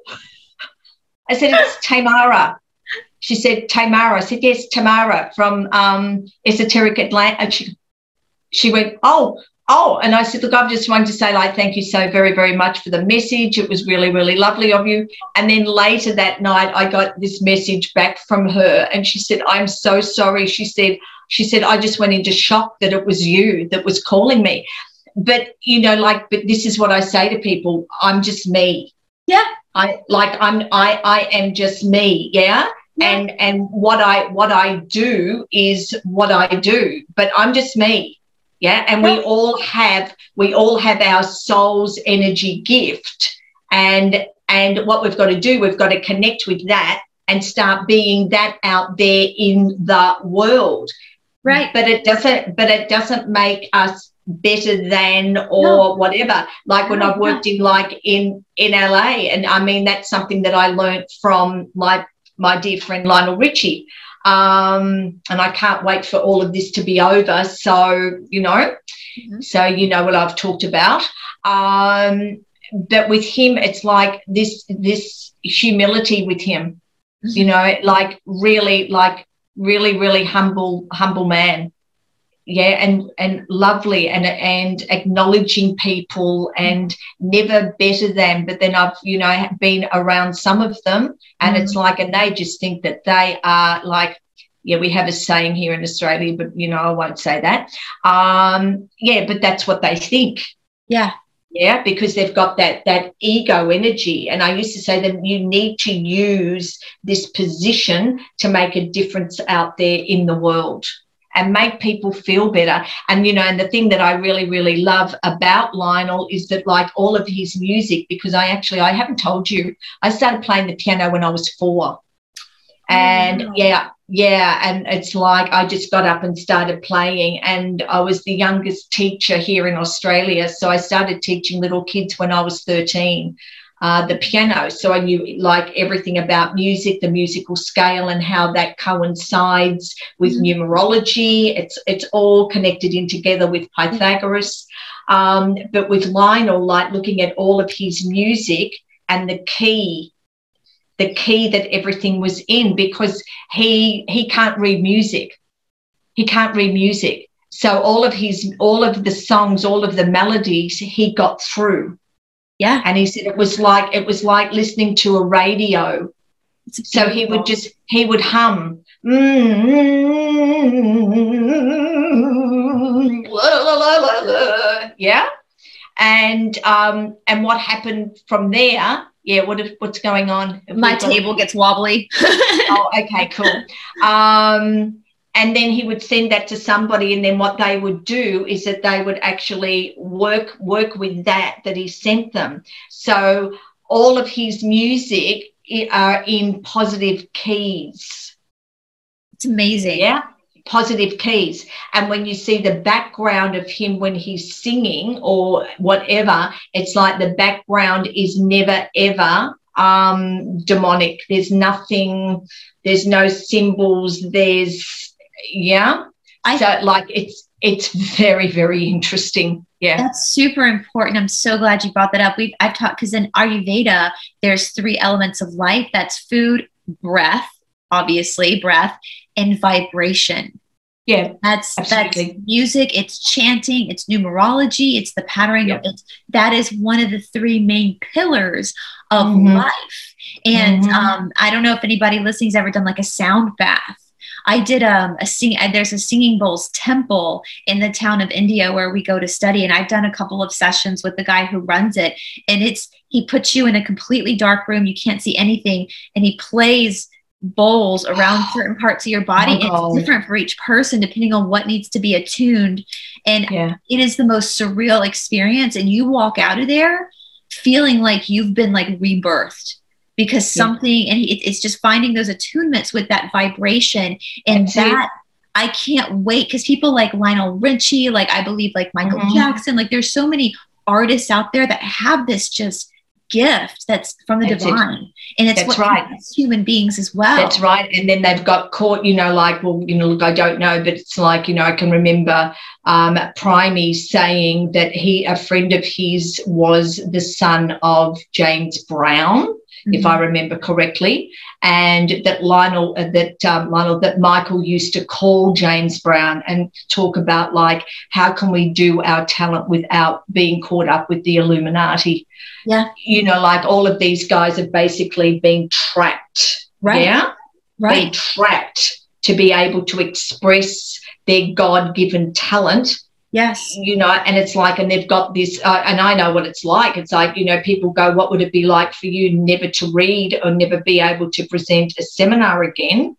I said, it's Teymara. She said, Teymara. I said, yes, Teymara from um, Esoteric Atlanta. She, she went, oh, oh. And I said, look, I've just wanted to say, like, thank you so very, very much for the message. It was really, really lovely of you. And then later that night, I got this message back from her. And she said, I'm so sorry. She said, she said, I just went into shock that it was you that was calling me. But, you know, like, but this is what I say to people. I'm just me. Yeah. I like I'm I I am just me. Yeah. Yeah. And and what I what I do is what I do, but I'm just me, yeah. And yeah. we all have we all have our soul's energy gift, and and what we've got to do, we've got to connect with that and start being that out there in the world, right? But it doesn't but it doesn't make us better than or no. whatever. Like when no, I've worked no. in like in in L A, and I mean that's something that I learned from like my dear friend Lionel Richie, um, and I can't wait for all of this to be over. So, you know, mm-hmm. so you know what I've talked about. Um, but with him, it's like this this humility with him, mm-hmm. you know, like really, like really, really humble, humble man. yeah, and and lovely, and and acknowledging people, and never better than. But then I've, you know, been around some of them, and mm. it's like, and they just think that they are like, yeah, we have a saying here in Australia, but, you know, I won't say that. Um, yeah, but that's what they think. Yeah. Yeah, because they've got that that ego energy. And I used to say that you need to use this position to make a difference out there in the world and make people feel better. And, you know, and the thing that I really, really love about Lionel is that, like, all of his music, because I actually, I haven't told you, I started playing the piano when I was four. And, oh, yeah, yeah, and it's like I just got up and started playing, and I was the youngest teacher here in Australia, so I started teaching little kids when I was thirteen, uh, the piano. So I knew, like, everything about music, the musical scale, and how that coincides with mm-hmm. numerology. It's it's all connected in together with Pythagoras. Um, but with Lionel, like, looking at all of his music and the key, the key that everything was in, because he he can't read music. He can't read music. So all of his, all of the songs, all of the melodies he got through. Yeah. And he said it was like, it was like listening to a radio. So he would just, he would hum. Mm-hmm. La, la, la, la, la. Yeah. And um, and what happened from there? Yeah, what if, what's going on? My table gets wobbly. Oh, okay, cool. Um, and then he would send that to somebody, and then what they would do is that they would actually work work with that that he sent them. So all of his music are in positive keys. It's amazing. Yeah. Positive keys. And when you see the background of him when he's singing or whatever, it's like the background is never ever um demonic. There's nothing, there's no symbols, there's yeah I, so like it's it's very, very interesting. Yeah, that's super important. I'm so glad you brought that up. We've I've taught, because in Ayurveda there's three elements of life. That's food, breath, obviously breath, and vibration. Yeah, that's absolutely. That's music, it's chanting, it's numerology, it's the patterning. Yeah. It's, that is one of the three main pillars of mm-hmm. life. And mm-hmm. um, I don't know if anybody listening's ever done like a sound bath. I did um, a sing. There's a singing bowls temple in the town of India where we go to study, and I've done a couple of sessions with the guy who runs it. And it's he puts you in a completely dark room, you can't see anything, and he plays bowls around certain parts of your body. Oh, it's different for each person depending on what needs to be attuned. And yeah. it is the most surreal experience. And you walk out of there feeling like you've been like rebirthed, because something, yeah. and it, it's just finding those attunements with that vibration. And That's that it. I can't wait, because people like Lionel Richie, like I believe like Michael mm-hmm. Jackson, like there's so many artists out there that have this just gift that's from the that's divine. It. And it's that's what right. human beings as well. That's right. And then they've got caught, you know, like, well, you know, look, I don't know, but it's like, you know, I can remember um, Primey saying that he, a friend of his was the son of James Brown, mm-hmm. if I remember correctly, and that Lionel, uh, that um, Lionel, that Michael used to call James Brown and talk about like, how can we do our talent without being caught up with the Illuminati? Yeah. You know, like all of these guys have basically been trapped. Right. Yeah. Right. Been trapped to be able to express their God-given talent. Yes. You know, and it's like, and they've got this, uh, and I know what it's like. It's like, you know, people go, what would it be like for you never to read or never be able to present a seminar again?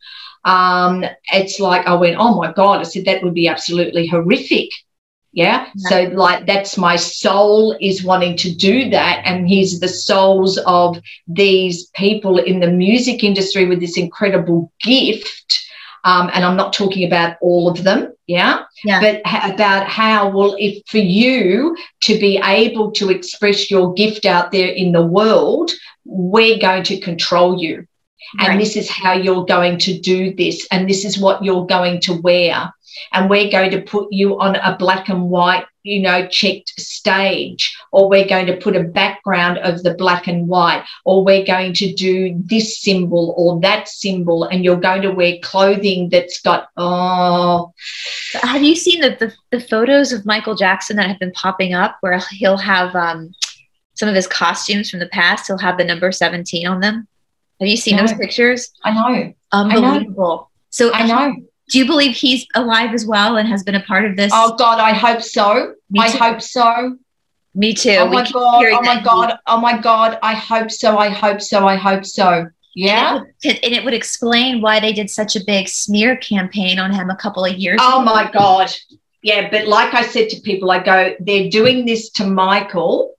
Um, it's like, I went, oh, my God. I said, that would be absolutely horrific. Yeah? yeah. So, like, that's my soul is wanting to do that. And here's the souls of these people in the music industry with this incredible gift. Um, and I'm not talking about all of them, yeah, yeah. but ha- about how, well, if for you to be able to express your gift out there in the world, we're going to control you. Right. And this is how you're going to do this, and this is what you're going to wear. and we're going to put you on a black and white, you know, checked stage, or we're going to put a background of the black and white, or we're going to do this symbol or that symbol, and you're going to wear clothing that's got, oh. Have you seen the, the, the photos of Michael Jackson that have been popping up where he'll have um, some of his costumes from the past, he'll have the number seventeen on them? Have you seen those pictures? I know. Unbelievable. I know. So I know. Do you believe he's alive as well and has been a part of this? Oh, God, I hope so. I hope so. Me too. Oh, my God. Oh, my God. Oh, my God. I hope so. I hope so. I hope so. Yeah. And it, would, and it would explain why they did such a big smear campaign on him a couple of years oh, ago. Oh, my God. Yeah, but like I said to people, I go, they're doing this to Michael.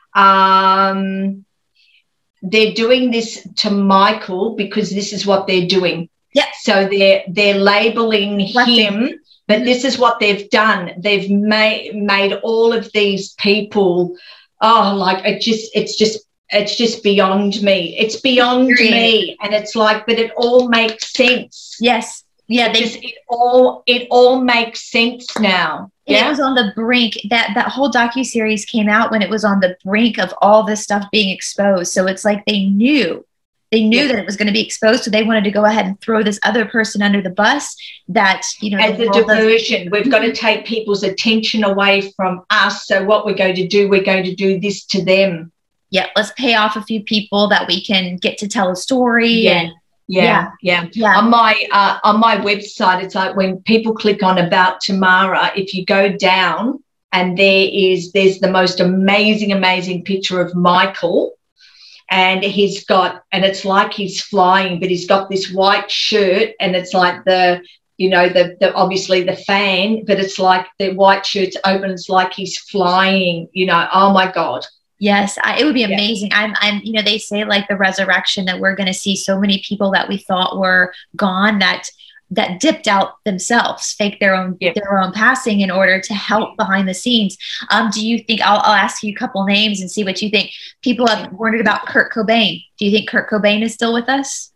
Um, they're doing this to Michael because this is what they're doing. Yeah. So they're they're labeling Lefting. him, but this is what they've done. They've made made all of these people, oh, like it just it's just it's just beyond me. It's beyond me, and it's like, but it all makes sense. Yes. Yeah. It, they, just, it all it all makes sense now. Yeah. It was on the brink. That that whole docuseries came out when it was on the brink of all this stuff being exposed. So it's like they knew. They knew yeah. that it was going to be exposed, so they wanted to go ahead and throw this other person under the bus. That, you know, as a diversion, we've got to take people's attention away from us. So what we're going to do, we're going to do this to them. Yeah, let's pay off a few people that we can get to tell a story. Yeah, and, yeah, yeah, yeah. yeah. On my uh, on my website, it's like when people click on About Teymara, if you go down, and there is there's the most amazing, amazing picture of Michael. And he's got, and it's like he's flying, but he's got this white shirt, and it's like the, you know, the, the obviously the fan, but it's like the white shirt's open. It's like he's flying, you know. Oh my God. Yes, I, it would be amazing. Yeah. I'm, I'm, you know, they say like the resurrection, that we're going to see so many people that we thought were gone that that dipped out themselves, fake their own yeah. their own passing in order to help behind the scenes. Um, do you think, I'll, I'll ask you a couple names and see what you think. People have wondered about Kurt Cobain. Do you think Kurt Cobain is still with us?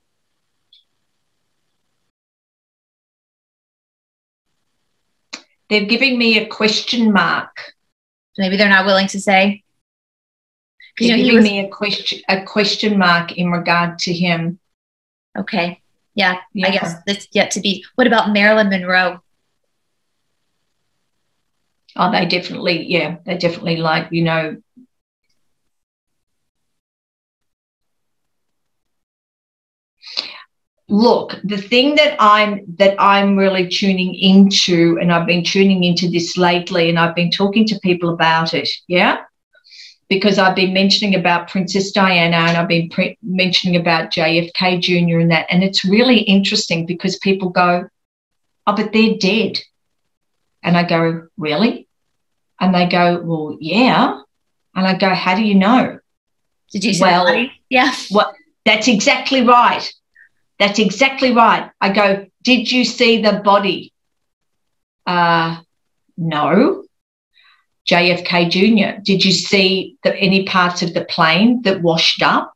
They're giving me a question mark. Maybe they're not willing to say. They're you know, giving was, me a question a question mark in regard to him. Okay. Yeah, yeah, I guess that's yet to be. What about Marilyn Monroe? Oh, they definitely, yeah, they definitely like, you know. Look, the thing that I'm that I'm really tuning into, and I've been tuning into this lately, and I've been talking to people about it, yeah. Because I've been mentioning about Princess Diana, and I've been pre- mentioning about J F K Junior and that. And it's really interesting because people go, oh, but they're dead. And I go, really? And they go, well, yeah. And I go, how do you know? Did you see well, the body? Yeah. What? That's exactly right. That's exactly right. I go, did you see the body? Uh, no. J F K Junior, did you see the, any parts of the plane that washed up?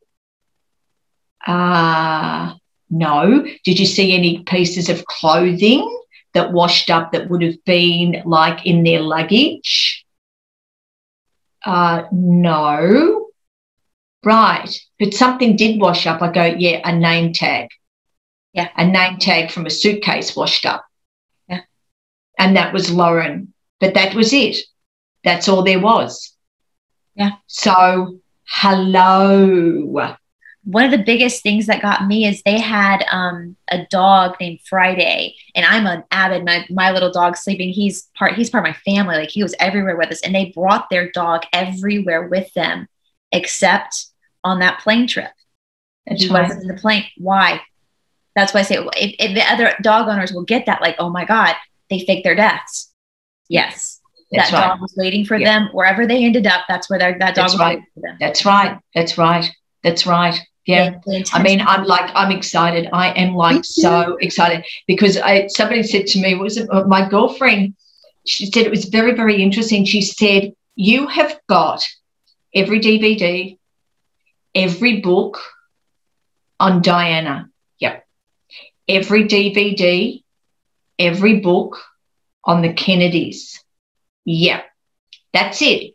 Uh, no. Did you see any pieces of clothing that washed up that would have been like in their luggage? Uh, no. Right. But something did wash up. I go, yeah, a name tag. Yeah. A name tag from a suitcase washed up. Yeah. And that was Lauren. But that was it. That's all there was. Yeah. So, hello. One of the biggest things that got me is they had um, a dog named Friday, and I'm an avid, my, my little dog sleeping. He's part, he's part of my family. Like, he was everywhere with us, and they brought their dog everywhere with them, except on that plane trip. That's he right. wasn't in the plane. Why? That's why I say, if, if the other dog owners will get that, like, oh my God, they faked their deaths. Yes. That's that right. dog was waiting for yeah. them wherever they ended up. That's where that dog that's was right. waiting for them. That's right. That's right. That's right. Yeah. I mean, I'm like, I'm excited. I am like so excited because I, somebody said to me, was it my girlfriend? She said it was very, very interesting. She said, you have got every D V D, every book on Diana. Yep. Every D V D every book on the Kennedys. Yep, that's it.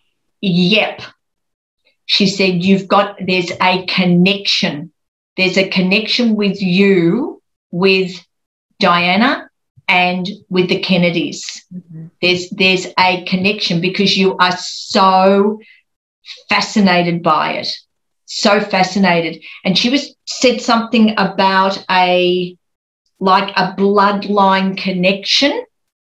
Yep. She said, you've got, there's a connection. There's a connection with you, with Diana, and with the Kennedys. Mm-hmm. There's, there's a connection because you are so fascinated by it, so fascinated. And she was said something about a, like a bloodline connection.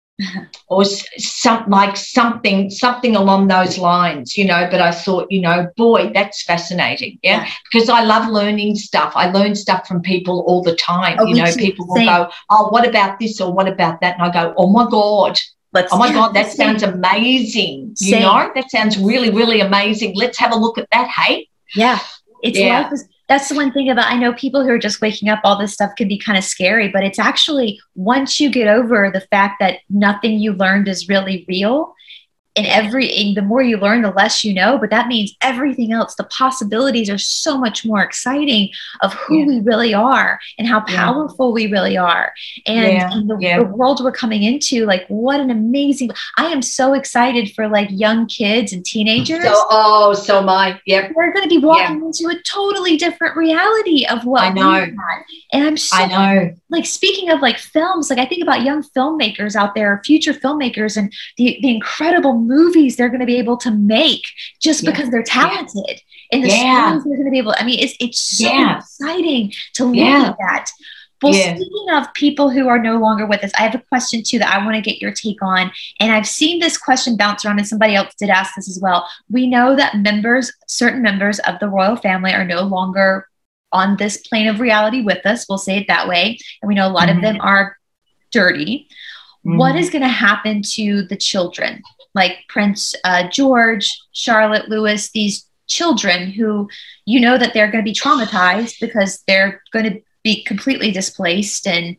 Or some like something something along those lines, you know, but I thought, you know, boy, that's fascinating. Yeah, yeah. Because I love learning stuff. I learn stuff from people all the time. Oh, you know, people will go, oh, what about this or what about that? And I go, oh my God. Let's, oh my God, that sounds amazing. You same. know, that sounds really, really amazing. Let's have a look at that, hey? Yeah. It's yeah. life is That's the one thing about, I know people who are just waking up, all this stuff can be kind of scary, but it's actually, once you get over the fact that nothing you learned is really real, and every, and the more you learn, the less you know, but that means everything else, the possibilities are so much more exciting of who yeah. we really are and how powerful yeah. we really are. And, yeah. and the, yeah. the world we're coming into, like, what an amazing, I am so excited for like young kids and teenagers. So, oh, so am I. Yep. We're going to be walking yeah. into a totally different reality of what I know. we had. And I'm so, I know. Like, speaking of like films, like I think about young filmmakers out there, future filmmakers, and the, the incredible movies they're going to be able to make just yeah. because they're talented. Yeah. And the yeah. stories they're going to be able, I mean, it's, it's so yeah. exciting to look yeah. at that. Well, yeah. speaking of people who are no longer with us, I have a question too that I want to get your take on. And I've seen this question bounce around, and somebody else did ask this as well. We know that members, certain members of the royal family are no longer on this plane of reality with us. We'll say it that way. And we know a lot mm-hmm. of them are dirty. Mm-hmm. What is going to happen to the children? Like Prince uh, George, Charlotte, Louis, these children who, you know, that they're going to be traumatized because they're going to be completely displaced. And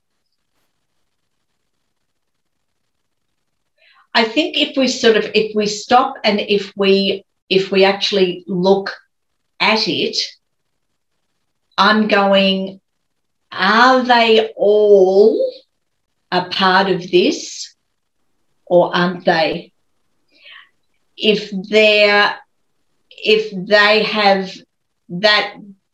I think if we sort of, if we stop and if we, if we actually look at it, I'm going, are they all a part of this or aren't they? If they're, if they have that,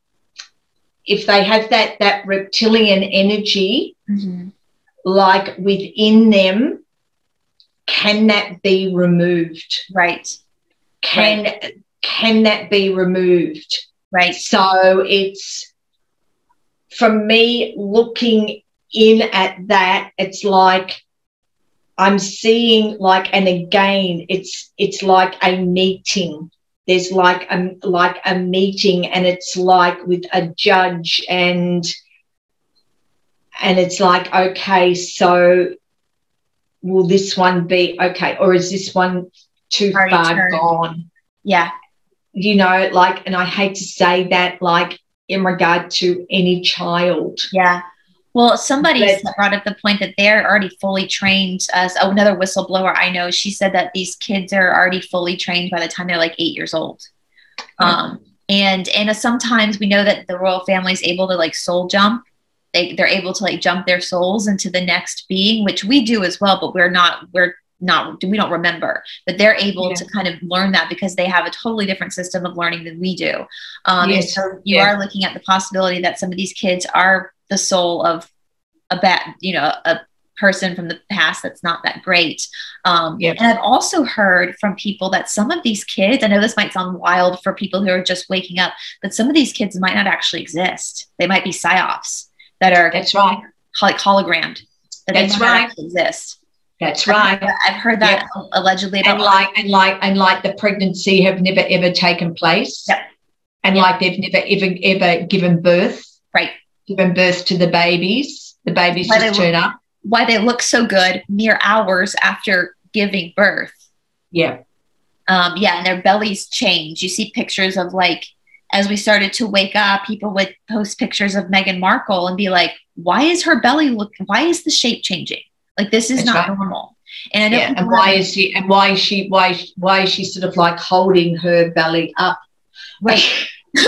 if they have that, that reptilian energy, mm-hmm. like within them, can that be removed? Right. Can, right. can that be removed? Right. So it's, from me looking in at that, it's like I'm seeing like, and again, it's it's like a meeting. There's like a like a meeting, and it's like with a judge, and and it's like, okay, so will this one be okay, or is this one too Already far turned. gone? Yeah, you know, like, and I hate to say that, like, in regard to any child. Yeah. Well, somebody but, brought up the point that they're already fully trained. Uh, so another whistleblower I know, she said that these kids are already fully trained by the time they're like eight years old. Um, and and sometimes we know that the royal family is able to like soul jump. They, they're able to like jump their souls into the next being, which we do as well, but we're not, we're not, we don't remember, but they're able yeah. to kind of learn that because they have a totally different system of learning than we do. Um, yes. And so you yeah. are looking at the possibility that some of these kids are the soul of a bad, you know, a person from the past that's not that great. Um, yep. And I've also heard from people that some of these kids, I know this might sound wild for people who are just waking up, but some of these kids might not actually exist. They might be psyops that are that's right, like hologrammed. That that's they might right. not actually exist. That's right. I've heard that, I've heard that yep. allegedly about and like and like and like the pregnancy have never ever taken place. Yep. And yep. like they've never ever ever given birth. Right. Given birth to the babies. The babies why just turn look, up. Why they look so good mere hours after giving birth. Yeah. Um, yeah, and their bellies change. You see pictures of like, as we started to wake up, people would post pictures of Meghan Markle and be like, why is her belly look, why is the shape changing? Like, this is That's not right. normal. And I know yeah, and why is she and why is she why why is she sort of like holding her belly up? Right. Like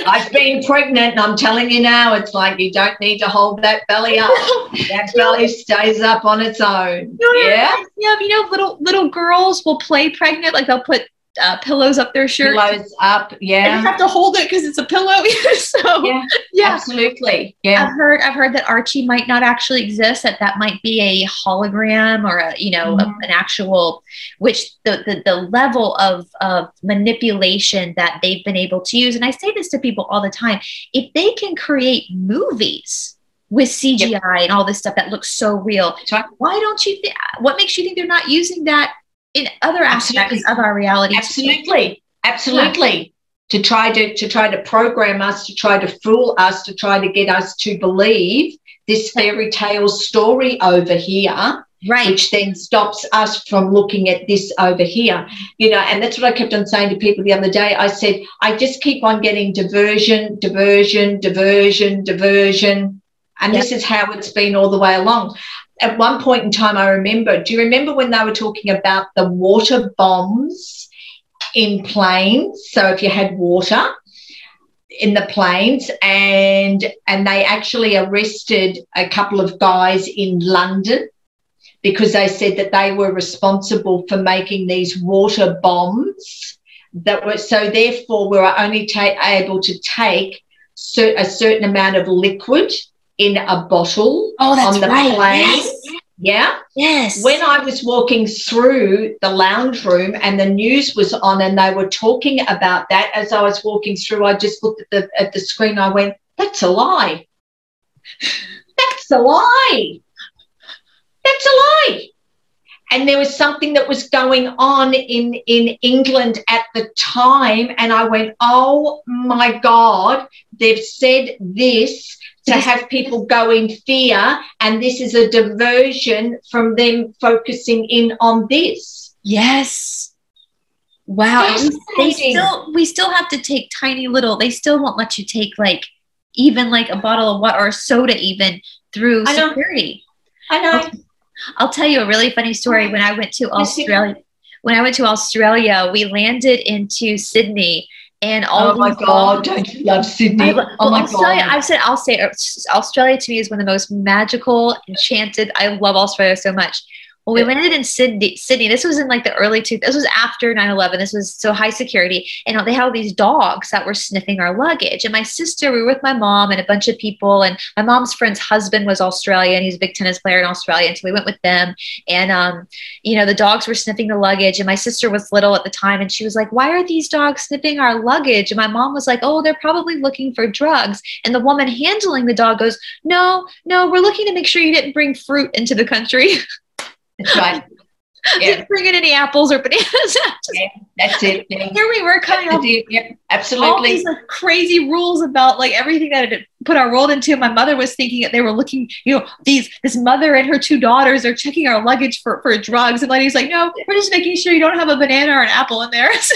I've been pregnant, and I'm telling you now, it's like you don't need to hold that belly up. That belly stays up on its own. Yeah, yeah. You know, little little girls will play pregnant, like they'll put uh, pillows up their shirt. Pillows up, yeah. And you have to hold it because it's a pillow. So yeah, yeah, absolutely. Yeah, I've heard I've heard that Archie might not actually exist. That that might be a hologram or a you know mm-hmm. a, an actual. Which the, the the level of of manipulation that they've been able to use, and I say this to people all the time: if they can create movies with C G I yep. and all this stuff that looks so real, right. why don't you? Th- what makes you think they're not using that in other aspects Absolutely. of our reality? Absolutely, absolutely. Yeah. To try to to try to program us, to try to fool us, to try to get us to believe this fairy tale story over here, right? Which then stops us from looking at this over here, you know. And that's what I kept on saying to people the other day. I said, I just keep on getting diversion, diversion, diversion, diversion, and yep. this is how it's been all the way along. At one point in time, I remember, do you remember when they were talking about the water bombs in planes? So if you had water in the planes, and and they actually arrested a couple of guys in London because they said that they were responsible for making these water bombs that were, so therefore we were only ta- able to take cer- a certain amount of liquid in a bottle oh, that's on the right. plane. Yes. Yeah. Yes. When I was walking through the lounge room and the news was on and they were talking about that, as I was walking through, I just looked at the at the screen. I went, "That's a lie. That's a lie. That's a lie." And there was something that was going on in in England at the time, and I went, "Oh my God! They've said this to have people go in fear, and this is a diversion from them focusing in on this." Yes. Wow. And we, they still, we still have to take tiny little, they still won't let you take like, even like a bottle of water or soda even through I know. security. I know. I'll, I'll tell you a really funny story. When I went to Australia, when I went to Australia, we landed into Sydney. And all oh my God, don't you love Sydney? I, well, oh my Australia, God. I've said, I'll say Australia to me is one of the most magical, enchanted. I love Australia so much. Well, we yeah. landed in Sydney. Sydney. This was in like the early two. This was after nine eleven. This was so high security, and they had all these dogs that were sniffing our luggage. And my sister, we were with my mom and a bunch of people. And my mom's friend's husband was Australian. He's a big tennis player in Australia, and so we went with them. And um, you know, the dogs were sniffing the luggage. And my sister was little at the time, and she was like, "Why are these dogs sniffing our luggage?" And my mom was like, "Oh, they're probably looking for drugs." And the woman handling the dog goes, "No, no, we're looking to make sure you didn't bring fruit into the country." That's right. Yeah. Didn't bring in any apples or bananas. Yeah, that's it. Yeah. Here we were coming up with yeah, absolutely. all these like, crazy rules about like everything that it put our world into. My mother was thinking that they were looking, you know, these this mother and her two daughters are checking our luggage for, for drugs. And Lady's like, "No, we're just making sure you don't have a banana or an apple in there." So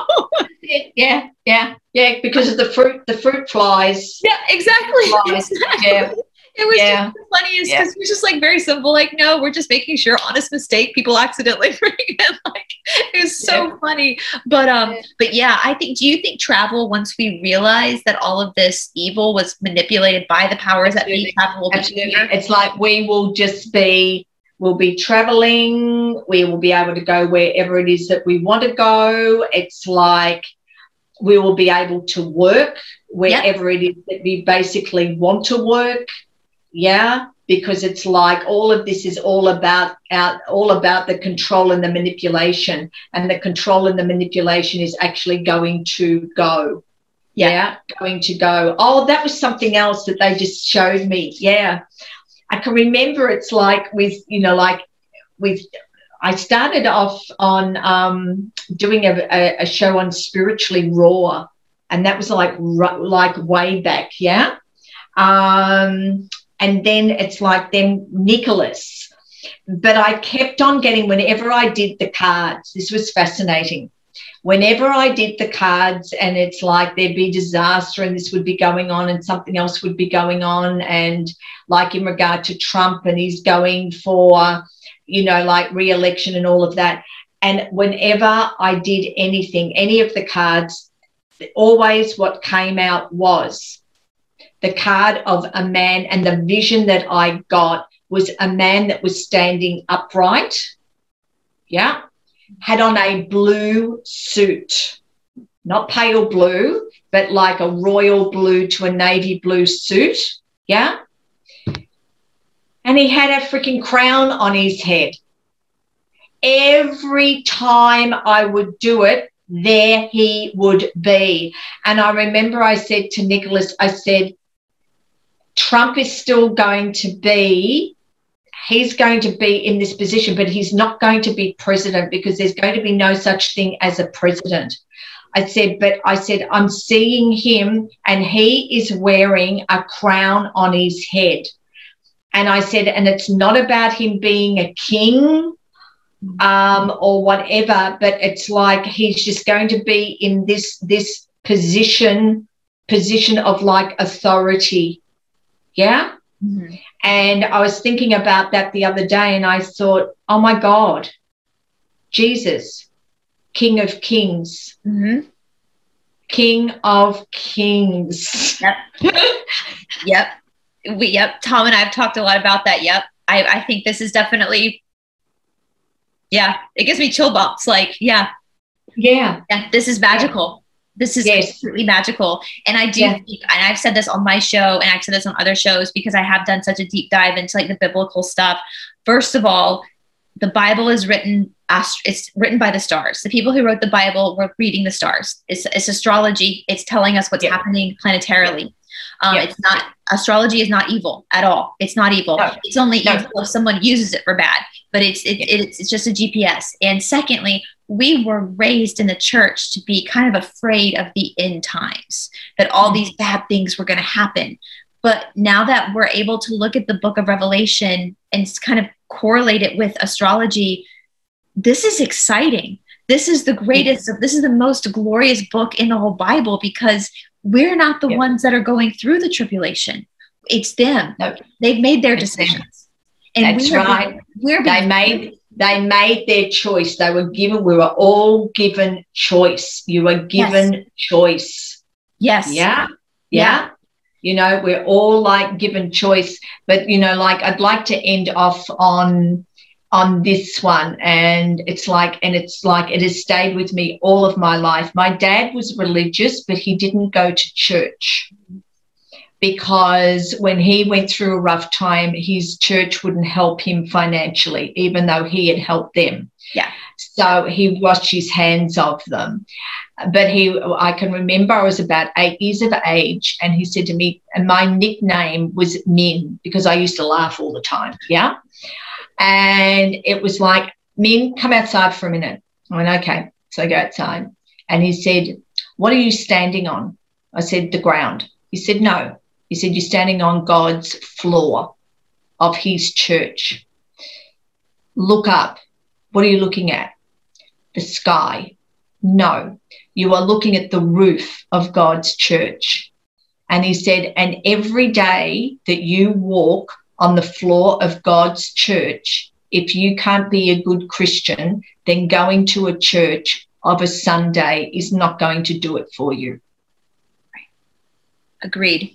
yeah, yeah, yeah, because of the fruit, the fruit flies. Yeah, exactly. Flies. exactly. Yeah. It was yeah. just the funniest because yeah. it was just like very simple. Like, no, we're just making sure, honest mistake, people accidentally bring it. Like, it was so yeah. funny. But um, yeah. but yeah, I think. Do you think travel, once we realize that all of this evil was manipulated by the powers Absolutely. that be, travel will Absolutely. Be it's like we will just be, we'll be traveling. We will be able to go wherever it is that we want to go. It's like we will be able to work wherever yep. it is that we basically want to work. Yeah, because it's like all of this is all about out, all about the control and the manipulation, and the control and the manipulation is actually going to go. Yeah, yeah going to go. Oh, that was something else that they just showed me. Yeah, I can remember. It's like with you know, like with. I started off on um, doing a, a, a show on Spiritually Raw, and that was like like way back. Yeah. Um, And then it's like then Nicholas. But I kept on getting, whenever I did the cards, this was fascinating. Whenever I did the cards and it's like there'd be disaster and this would be going on and something else would be going on, and like in regard to Trump and he's going for, you know, like re-election and all of that. And whenever I did anything, any of the cards, always what came out was the card of a man, and the vision that I got was a man that was standing upright, yeah, had on a blue suit, not pale blue, but like a royal blue to a navy blue suit, yeah, and he had a freaking crown on his head. Every time I would do it, there he would be. And I remember I said to Nicholas, I said, Trump is still going to be, he's going to be in this position, but he's not going to be president, because there's going to be no such thing as a president. I said, but I said, I'm seeing him and he is wearing a crown on his head. And I said, and it's not about him being a king um, or whatever, but it's like he's just going to be in this, this position, position of like authority. Yeah. Mm-hmm. And I was thinking about that the other day, and I thought, oh my God, Jesus, King of Kings, mm-hmm. King of Kings. Yep. Yep. We, yep. Tom and I have talked a lot about that. Yep. I, I think this is definitely, yeah, it gives me chill bumps. Like, yeah. Yeah. Yeah. This is magical. This is yes. completely magical. And I do, yeah. think, and I've said this on my show, and I've said this on other shows, because I have done such a deep dive into like the biblical stuff. First of all, the Bible is written, it's written by the stars. The people who wrote the Bible were reading the stars. It's, it's astrology. It's telling us what's yeah. happening planetarily. Um, yeah. It's not, astrology is not evil at all. It's not evil. No. It's only no. evil if someone uses it for bad, but it's, it, yeah. it's, it's just a G P S. And secondly, we were raised in the church to be kind of afraid of the end times, that all these bad things were going to happen. But now that we're able to look at the book of Revelation and kind of correlate it with astrology, this is exciting. This is the greatest, this is the most glorious book in the whole Bible, because we're not the yep. ones that are going through the tribulation. It's them. Nope. They've made their decisions. And That's we're right. Being, we're being, they made they made their choice. They were given, we were all given choice. You were given yes. choice. Yes. Yeah. Yeah. Yeah. You know, we're all like given choice. But, you know, like I'd like to end off on on this one, and it's like and it's like it has stayed with me all of my life. My dad was religious, but he didn't go to church, because when he went through a rough time, his church wouldn't help him financially, even though he had helped them. Yeah. So he washed his hands of them. But he, I can remember I was about eight years of age, and he said to me, and my nickname was Min, because I used to laugh all the time. Yeah. And it was like, Min, come outside for a minute. I went, okay. So I go outside. And he said, what are you standing on? I said, the ground. He said, no. He said, you're standing on God's floor of his church. Look up. What are you looking at? The sky. No. You are looking at the roof of God's church. And he said, and every day that you walk on the floor of God's church, if you can't be a good Christian, then going to a church of a Sunday is not going to do it for you. Agreed.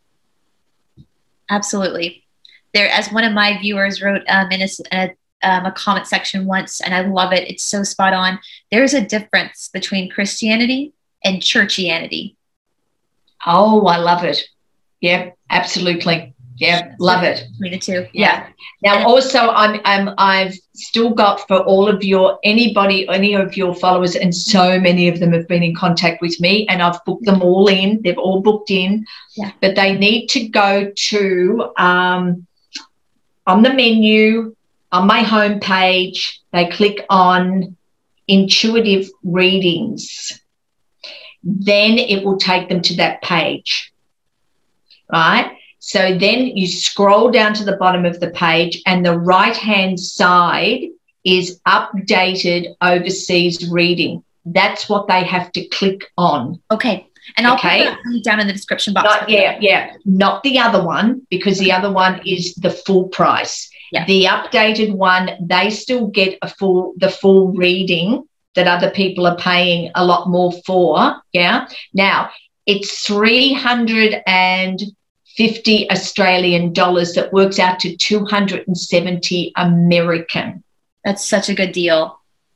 Absolutely. There, as one of my viewers wrote um, in a, a, um, a comment section once, and I love it, it's so spot on. There's a difference between Christianity and churchianity. Oh, I love it. Yeah, absolutely. Yeah, love it. Between the two. Yeah. yeah. Now, also, I'm, I'm, I've still got for all of your, anybody, any of your followers, and so many of them have been in contact with me, and I've booked them all in. They've all booked in. Yeah. But they need to go to, um, on the menu, on my homepage, they click on intuitive readings. Then it will take them to that page, right? So then you scroll down to the bottom of the page, and the right-hand side is updated overseas reading. That's what they have to click on. Okay. And I'll okay. put that link down in the description box. Not, yeah, yeah. Not the other one, because the other one is the full price. Yeah. The updated one, they still get a full the full reading, that other people are paying a lot more for. Yeah. Now, it's three hundred fifty Australian dollars. That works out to two hundred seventy American. That's such a good deal.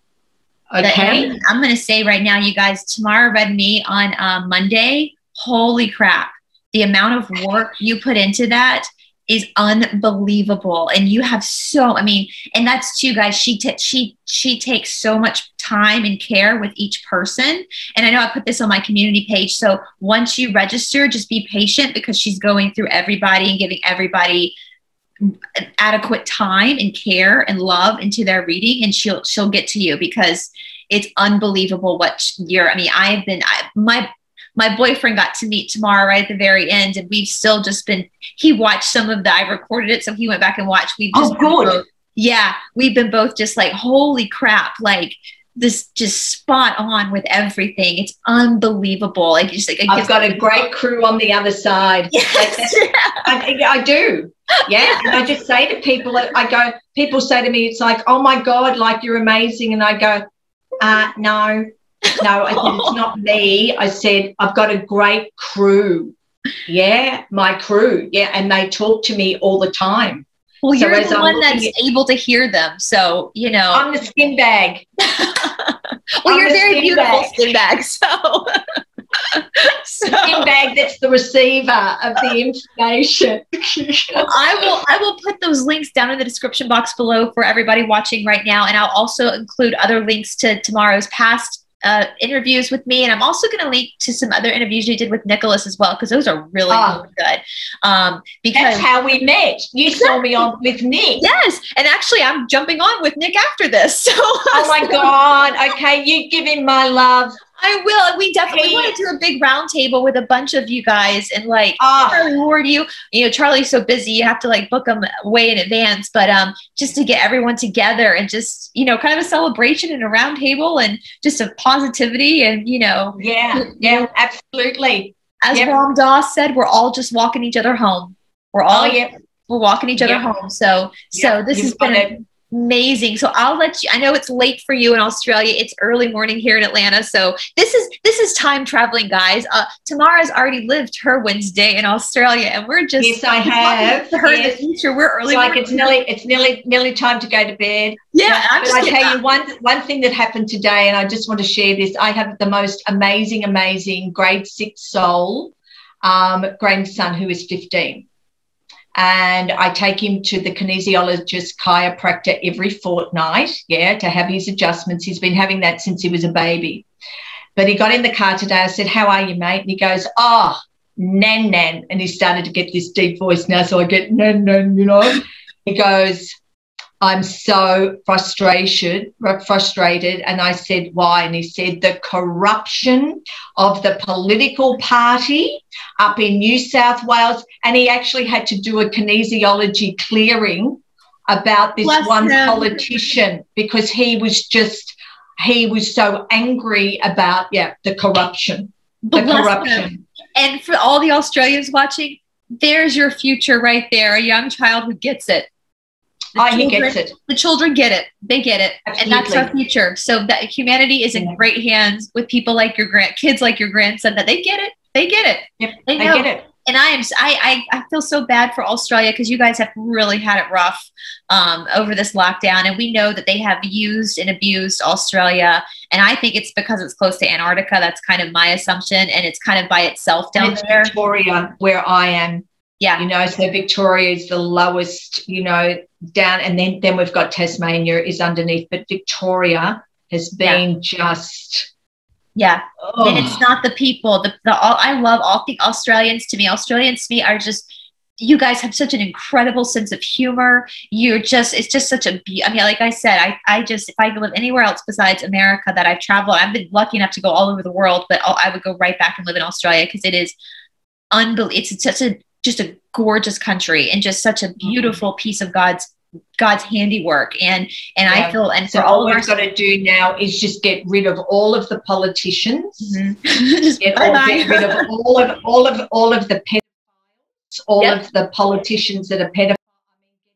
Okay. I'm, I'm going to say right now, you guys, Teymara read me on uh, Monday. Holy crap. The amount of work you put into that is unbelievable. And you have so, I mean, and that's too, guys, she, t- she, she takes so much time and care with each person. And I know I put this on my community page. So once you register, just be patient, because she's going through everybody and giving everybody adequate time and care and love into their reading. And she'll, she'll get to you, because it's unbelievable what you're, I mean, I've been, I, my, my boyfriend got to meet Teymara right at the very end, and we've still just been, he watched some of the, I recorded it, so he went back and watched. We've just oh, good. Both, yeah, we've been both just like, holy crap, like this, just spot on with everything. It's unbelievable. Like, just like, I've got a great crew on the other side. Yes. Like, I, I do. Yeah. And I just say to people, I go, people say to me, it's like, oh my God, like you're amazing. And I go, uh, no. No, I said, it's not me. I said, I've got a great crew. Yeah, my crew. Yeah, and they talk to me all the time. Well, so you're the I'm one that's at, able to hear them. So, you know. I'm the skin bag. well, I'm you're very beautiful bag. skin bag. So. So, skin bag that's the receiver of the information. Well, I will I will put those links down in the description box below for everybody watching right now. And I'll also include other links to Teymara's past Uh, interviews with me, and I'm also going to link to some other interviews you did with Nicholas as well, because those are really, oh, really good. Um, because that's how we met. You exactly. saw me on with Nick. Yes, and actually, I'm jumping on with Nick after this. So, oh my God! Okay, you give him my love. I will. We definitely hey. want to do a big round table with a bunch of you guys, and like, oh. Charlie, who are you? You know, Charlie's so busy, you have to like book them way in advance. But um, just to get everyone together and just, you know, kind of a celebration and a round table and just a positivity and, you know, yeah, you yeah, know, absolutely. As yep. Ram Dass said, we're all just walking each other home. We're all oh, yep. we're walking each other yep. home. So, so yep. this You've has been it. amazing. So I'll let you, I know it's late for you in Australia. It's early morning here in Atlanta. So this is, this is time traveling, guys. Uh, Teymara's already lived her Wednesday in Australia, and we're just, yes, I have. To her yes. in the future. We're early. It's like it's nearly, it's nearly, nearly time to go to bed. Yeah. I'm but just I tell up. you one, one thing that happened today, and I just want to share this. I have the most amazing, amazing grade six soul um, grandson who is fifteen. And I take him to the kinesiologist chiropractor every fortnight, yeah, to have his adjustments. He's been having that since he was a baby. But he got in the car today. I said, how are you, mate? And he goes, oh, nan, nan. And he started to get this deep voice now, so I get nan, nan, you know. He goes, I'm so frustrated, frustrated. And I said, why? And he said, the corruption of the political party up in New South Wales. And he actually had to do a kinesiology clearing about this Bless one him. politician, because he was just, he was so angry about, yeah, the corruption, the Bless corruption. him. And for all the Australians watching, there's your future right there, a young child who gets it. The oh, children, he gets it. The children get it. They get it. Absolutely. And that's our future. So that humanity is in yeah. great hands with people like your grand kids, like your grandson, that they get it. They get it. Yep, they, they know. get it. And I am, I, I, I feel so bad for Australia, because you guys have really had it rough um, over this lockdown. And we know that they have used and abused Australia. And I think it's because it's close to Antarctica. That's kind of my assumption. And it's kind of by itself down it's there. Victoria, where I am. Yeah. You know, so Victoria is the lowest, you know, down, and then, then we've got Tasmania is underneath, but Victoria has been yeah. just. Yeah. Oh. And it's not the people. The, the all, I love all the Australians to me. Australians to me are just, you guys have such an incredible sense of humor. You're just, it's just such a, I mean, like I said, I, I just, if I could live anywhere else besides America that I've traveled, I've been lucky enough to go all over the world, but I'll, I would go right back and live in Australia, because it is unbelievable. It's such a, just a gorgeous country and just such a beautiful piece of God's God's handiwork. And and yeah. I feel, and so for all, all we've our, got to do now is just get rid of all of the politicians, mm-hmm. just get, all, get rid of all of all of all of the pedophiles, all yep. of the politicians that are pedophiles. Get,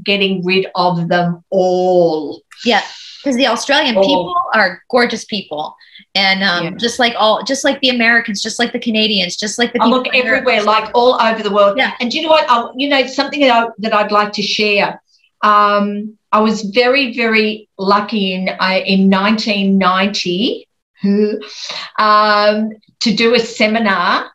getting rid of them all. Yeah, because the Australian all. people are gorgeous people. And um, yeah. just like all, just like the Americans, just like the Canadians, just like the I people look everywhere, like all over the world. Yeah. And do you know what? I, you know, something that, I, that I'd like to share. Um, I was very, very lucky in uh, in nineteen ninety um, to do a seminar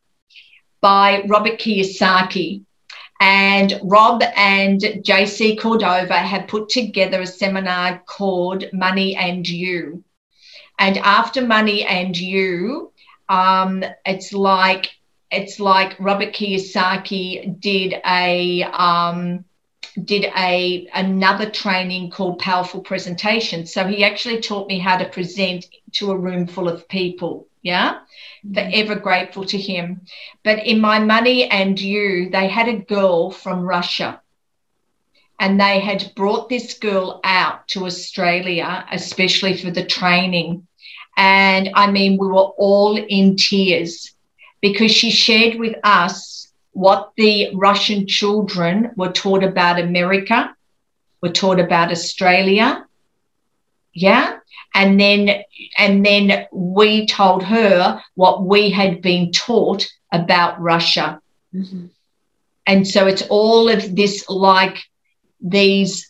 by Robert Kiyosaki. And Rob and J C Cordova have put together a seminar called Money and You. And after Money and You, um, it's like it's like Robert Kiyosaki did a um, did a another training called Powerful Presentation. So he actually taught me how to present to a room full of people. Yeah, mm-hmm. Forever grateful to him. But in my Money and You, they had a girl from Russia. And they had brought this girl out to Australia, especially for the training. And, I mean, we were all in tears because she shared with us what the Russian children were taught about America, were taught about Australia, yeah? And then, and then we told her what we had been taught about Russia. Mm-hmm. And so it's all of this, like, these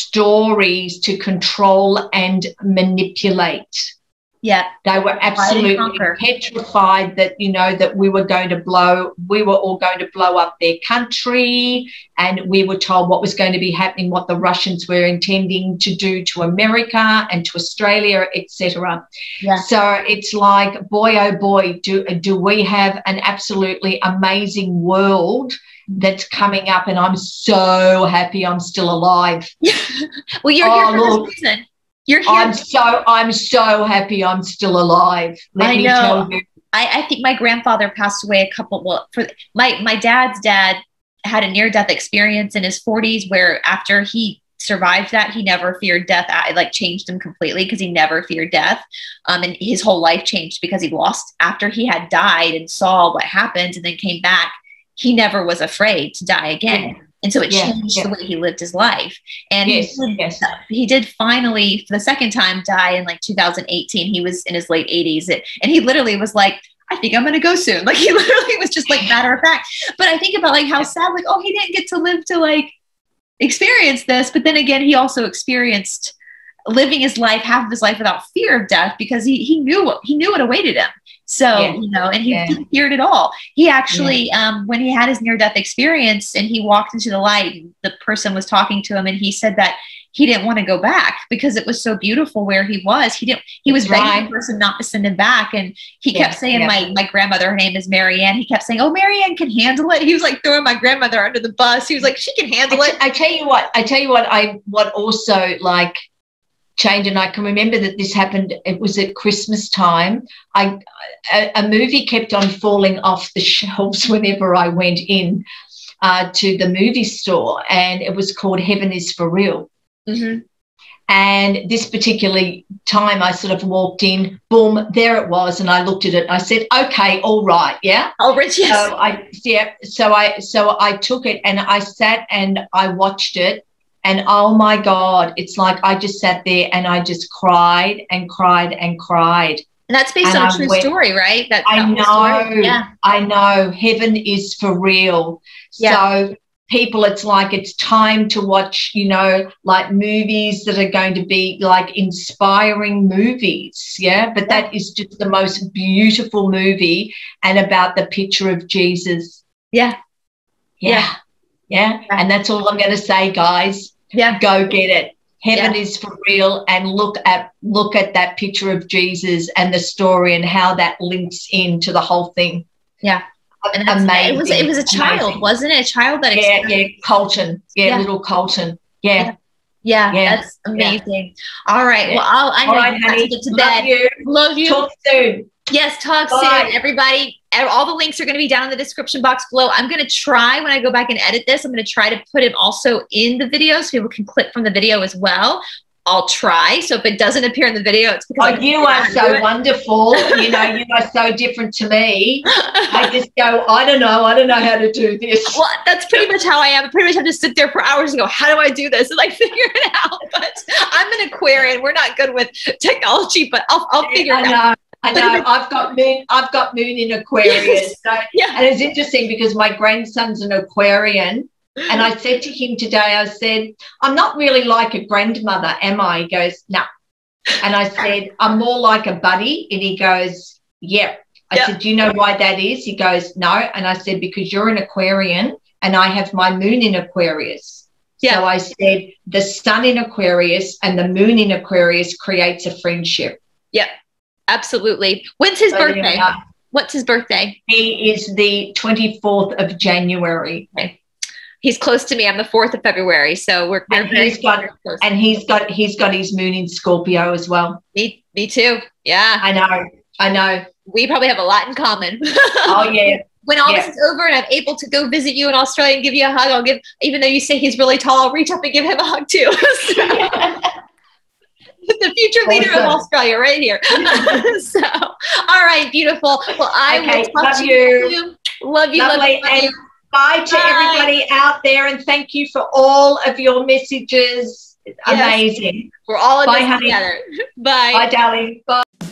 stories to control and manipulate. Yeah. They were absolutely petrified that, you know, that we were going to blow, we were all going to blow up their country, and we were told what was going to be happening, what the Russians were intending to do to America and to Australia, et cetera. Yeah. So it's like, boy, oh boy, do, do we have an absolutely amazing world that's coming up, and I'm so happy I'm still alive. Well, you're oh, here for look, this reason. You're here. I'm so I'm so happy I'm still alive. Let I me know. tell you. I, I think my grandfather passed away a couple. Well, for my my dad's dad had a near death experience in his forties, where after he survived that, he never feared death. It like changed him completely because he never feared death. Um, and his whole life changed because he lost after he had died and saw what happened and then came back. He never was afraid to die again. Yeah. And so it yeah, changed yeah. the way he lived his life. And yes, he, did, yes. he did finally, for the second time, die in like two thousand eighteen. He was in his late eighties. And he literally was like, I think I'm going to go soon. Like, he literally was just like matter of fact. But I think about like how sad, like, oh, he didn't get to live to like experience this. But then again, he also experienced living his life, half of his life without fear of death, because he, he knew what he knew what awaited him. So, yeah. you know, and he yeah. didn't fear it at all. He actually, yeah. um, when he had his near-death experience and he walked into the light, the person was talking to him and he said that he didn't want to go back because it was so beautiful where he was. He didn't, he was begging right. the person not to send him back. And he yeah. kept saying, yeah. my, my grandmother, her name is Marianne. He kept saying, oh, Marianne can handle it. He was like throwing my grandmother under the bus. He was like, she can handle I it. T- I tell you what, I tell you what, I, what also like, change, and I can remember that this happened, it was at Christmas time. I a, a movie kept on falling off the shelves whenever I went in uh, to the movie store, and it was called Heaven is for Real. Mm-hmm. And this particular time I sort of walked in, boom, there it was, and I looked at it and I said, okay, all right, yeah. Oh, Rich, yes. So I yeah, so I so I took it and I sat and I watched it. And, oh, my God, it's like I just sat there and I just cried and cried and cried. And that's based and on a I true went, story, right? That, I that know. Yeah. I know. Heaven is for real. Yeah. So, people, it's like it's time to watch, you know, like movies that are going to be like inspiring movies. Yeah. But yeah. that is just the most beautiful movie, and about the picture of Jesus. Yeah. Yeah. Yeah. yeah. And that's all I'm going to say, guys. Yeah, go get it. Heaven yeah. is for real, and look at look at that picture of Jesus and the story and how that links into the whole thing. Yeah, and amazing. It was it was a child, amazing. Wasn't it? A child that yeah yeah Colton yeah, yeah little Colton yeah. yeah yeah that's amazing. Yeah. All right, yeah. well I'll I know All right, you have to get to Love bed. You. Love you. Talk soon. Yes, talk Bye. soon, everybody. All the links are going to be down in the description box below. I'm going to try, when I go back and edit this, I'm going to try to put it also in the video so people can click from the video as well. I'll try. So if it doesn't appear in the video, it's because oh, you are so wonderful. You know, you are so different to me. I just go, I don't know. I don't know how to do this. Well, that's pretty much how I am. I pretty much have to sit there for hours and go, how do I do this? And like figure it out. But I'm an Aquarian. We're not good with technology, but I'll, I'll figure I it know, out. I know. I've got moon. I've got moon in Aquarius. So, yeah. And it's interesting because my grandson's an Aquarian. And I said to him today, I said, I'm not really like a grandmother, am I? He goes, no. And I said, I'm more like a buddy. And he goes, yeah. I yep. said, do you know why that is? He goes, no. And I said, because you're an Aquarian and I have my moon in Aquarius. Yep. So I said, the sun in Aquarius and the moon in Aquarius creates a friendship. Yep, absolutely. When's his so birthday? What's his birthday? He is the twenty-fourth of January. Okay. He's close to me. I'm the fourth of February, so we're, we're and very, he's got, very close. And he's got he's got his moon in Scorpio as well. Me, me too. Yeah, I know. I know. We probably have a lot in common. Oh yeah. When all yeah. this is over and I'm able to go visit you in Australia and give you a hug, I'll give. Even though you say he's really tall, I'll reach up and give him a hug too. So, the future leader awesome. Of Australia, right here. So, all right, beautiful. Well, I okay, will talk love to you. you. Love you. Lovely. Love you. Love you. Bye to Bye. Everybody out there, and thank you for all of your messages. Yes. Amazing. We're all in Bye, this honey. together. Bye. Bye, darling. Bye.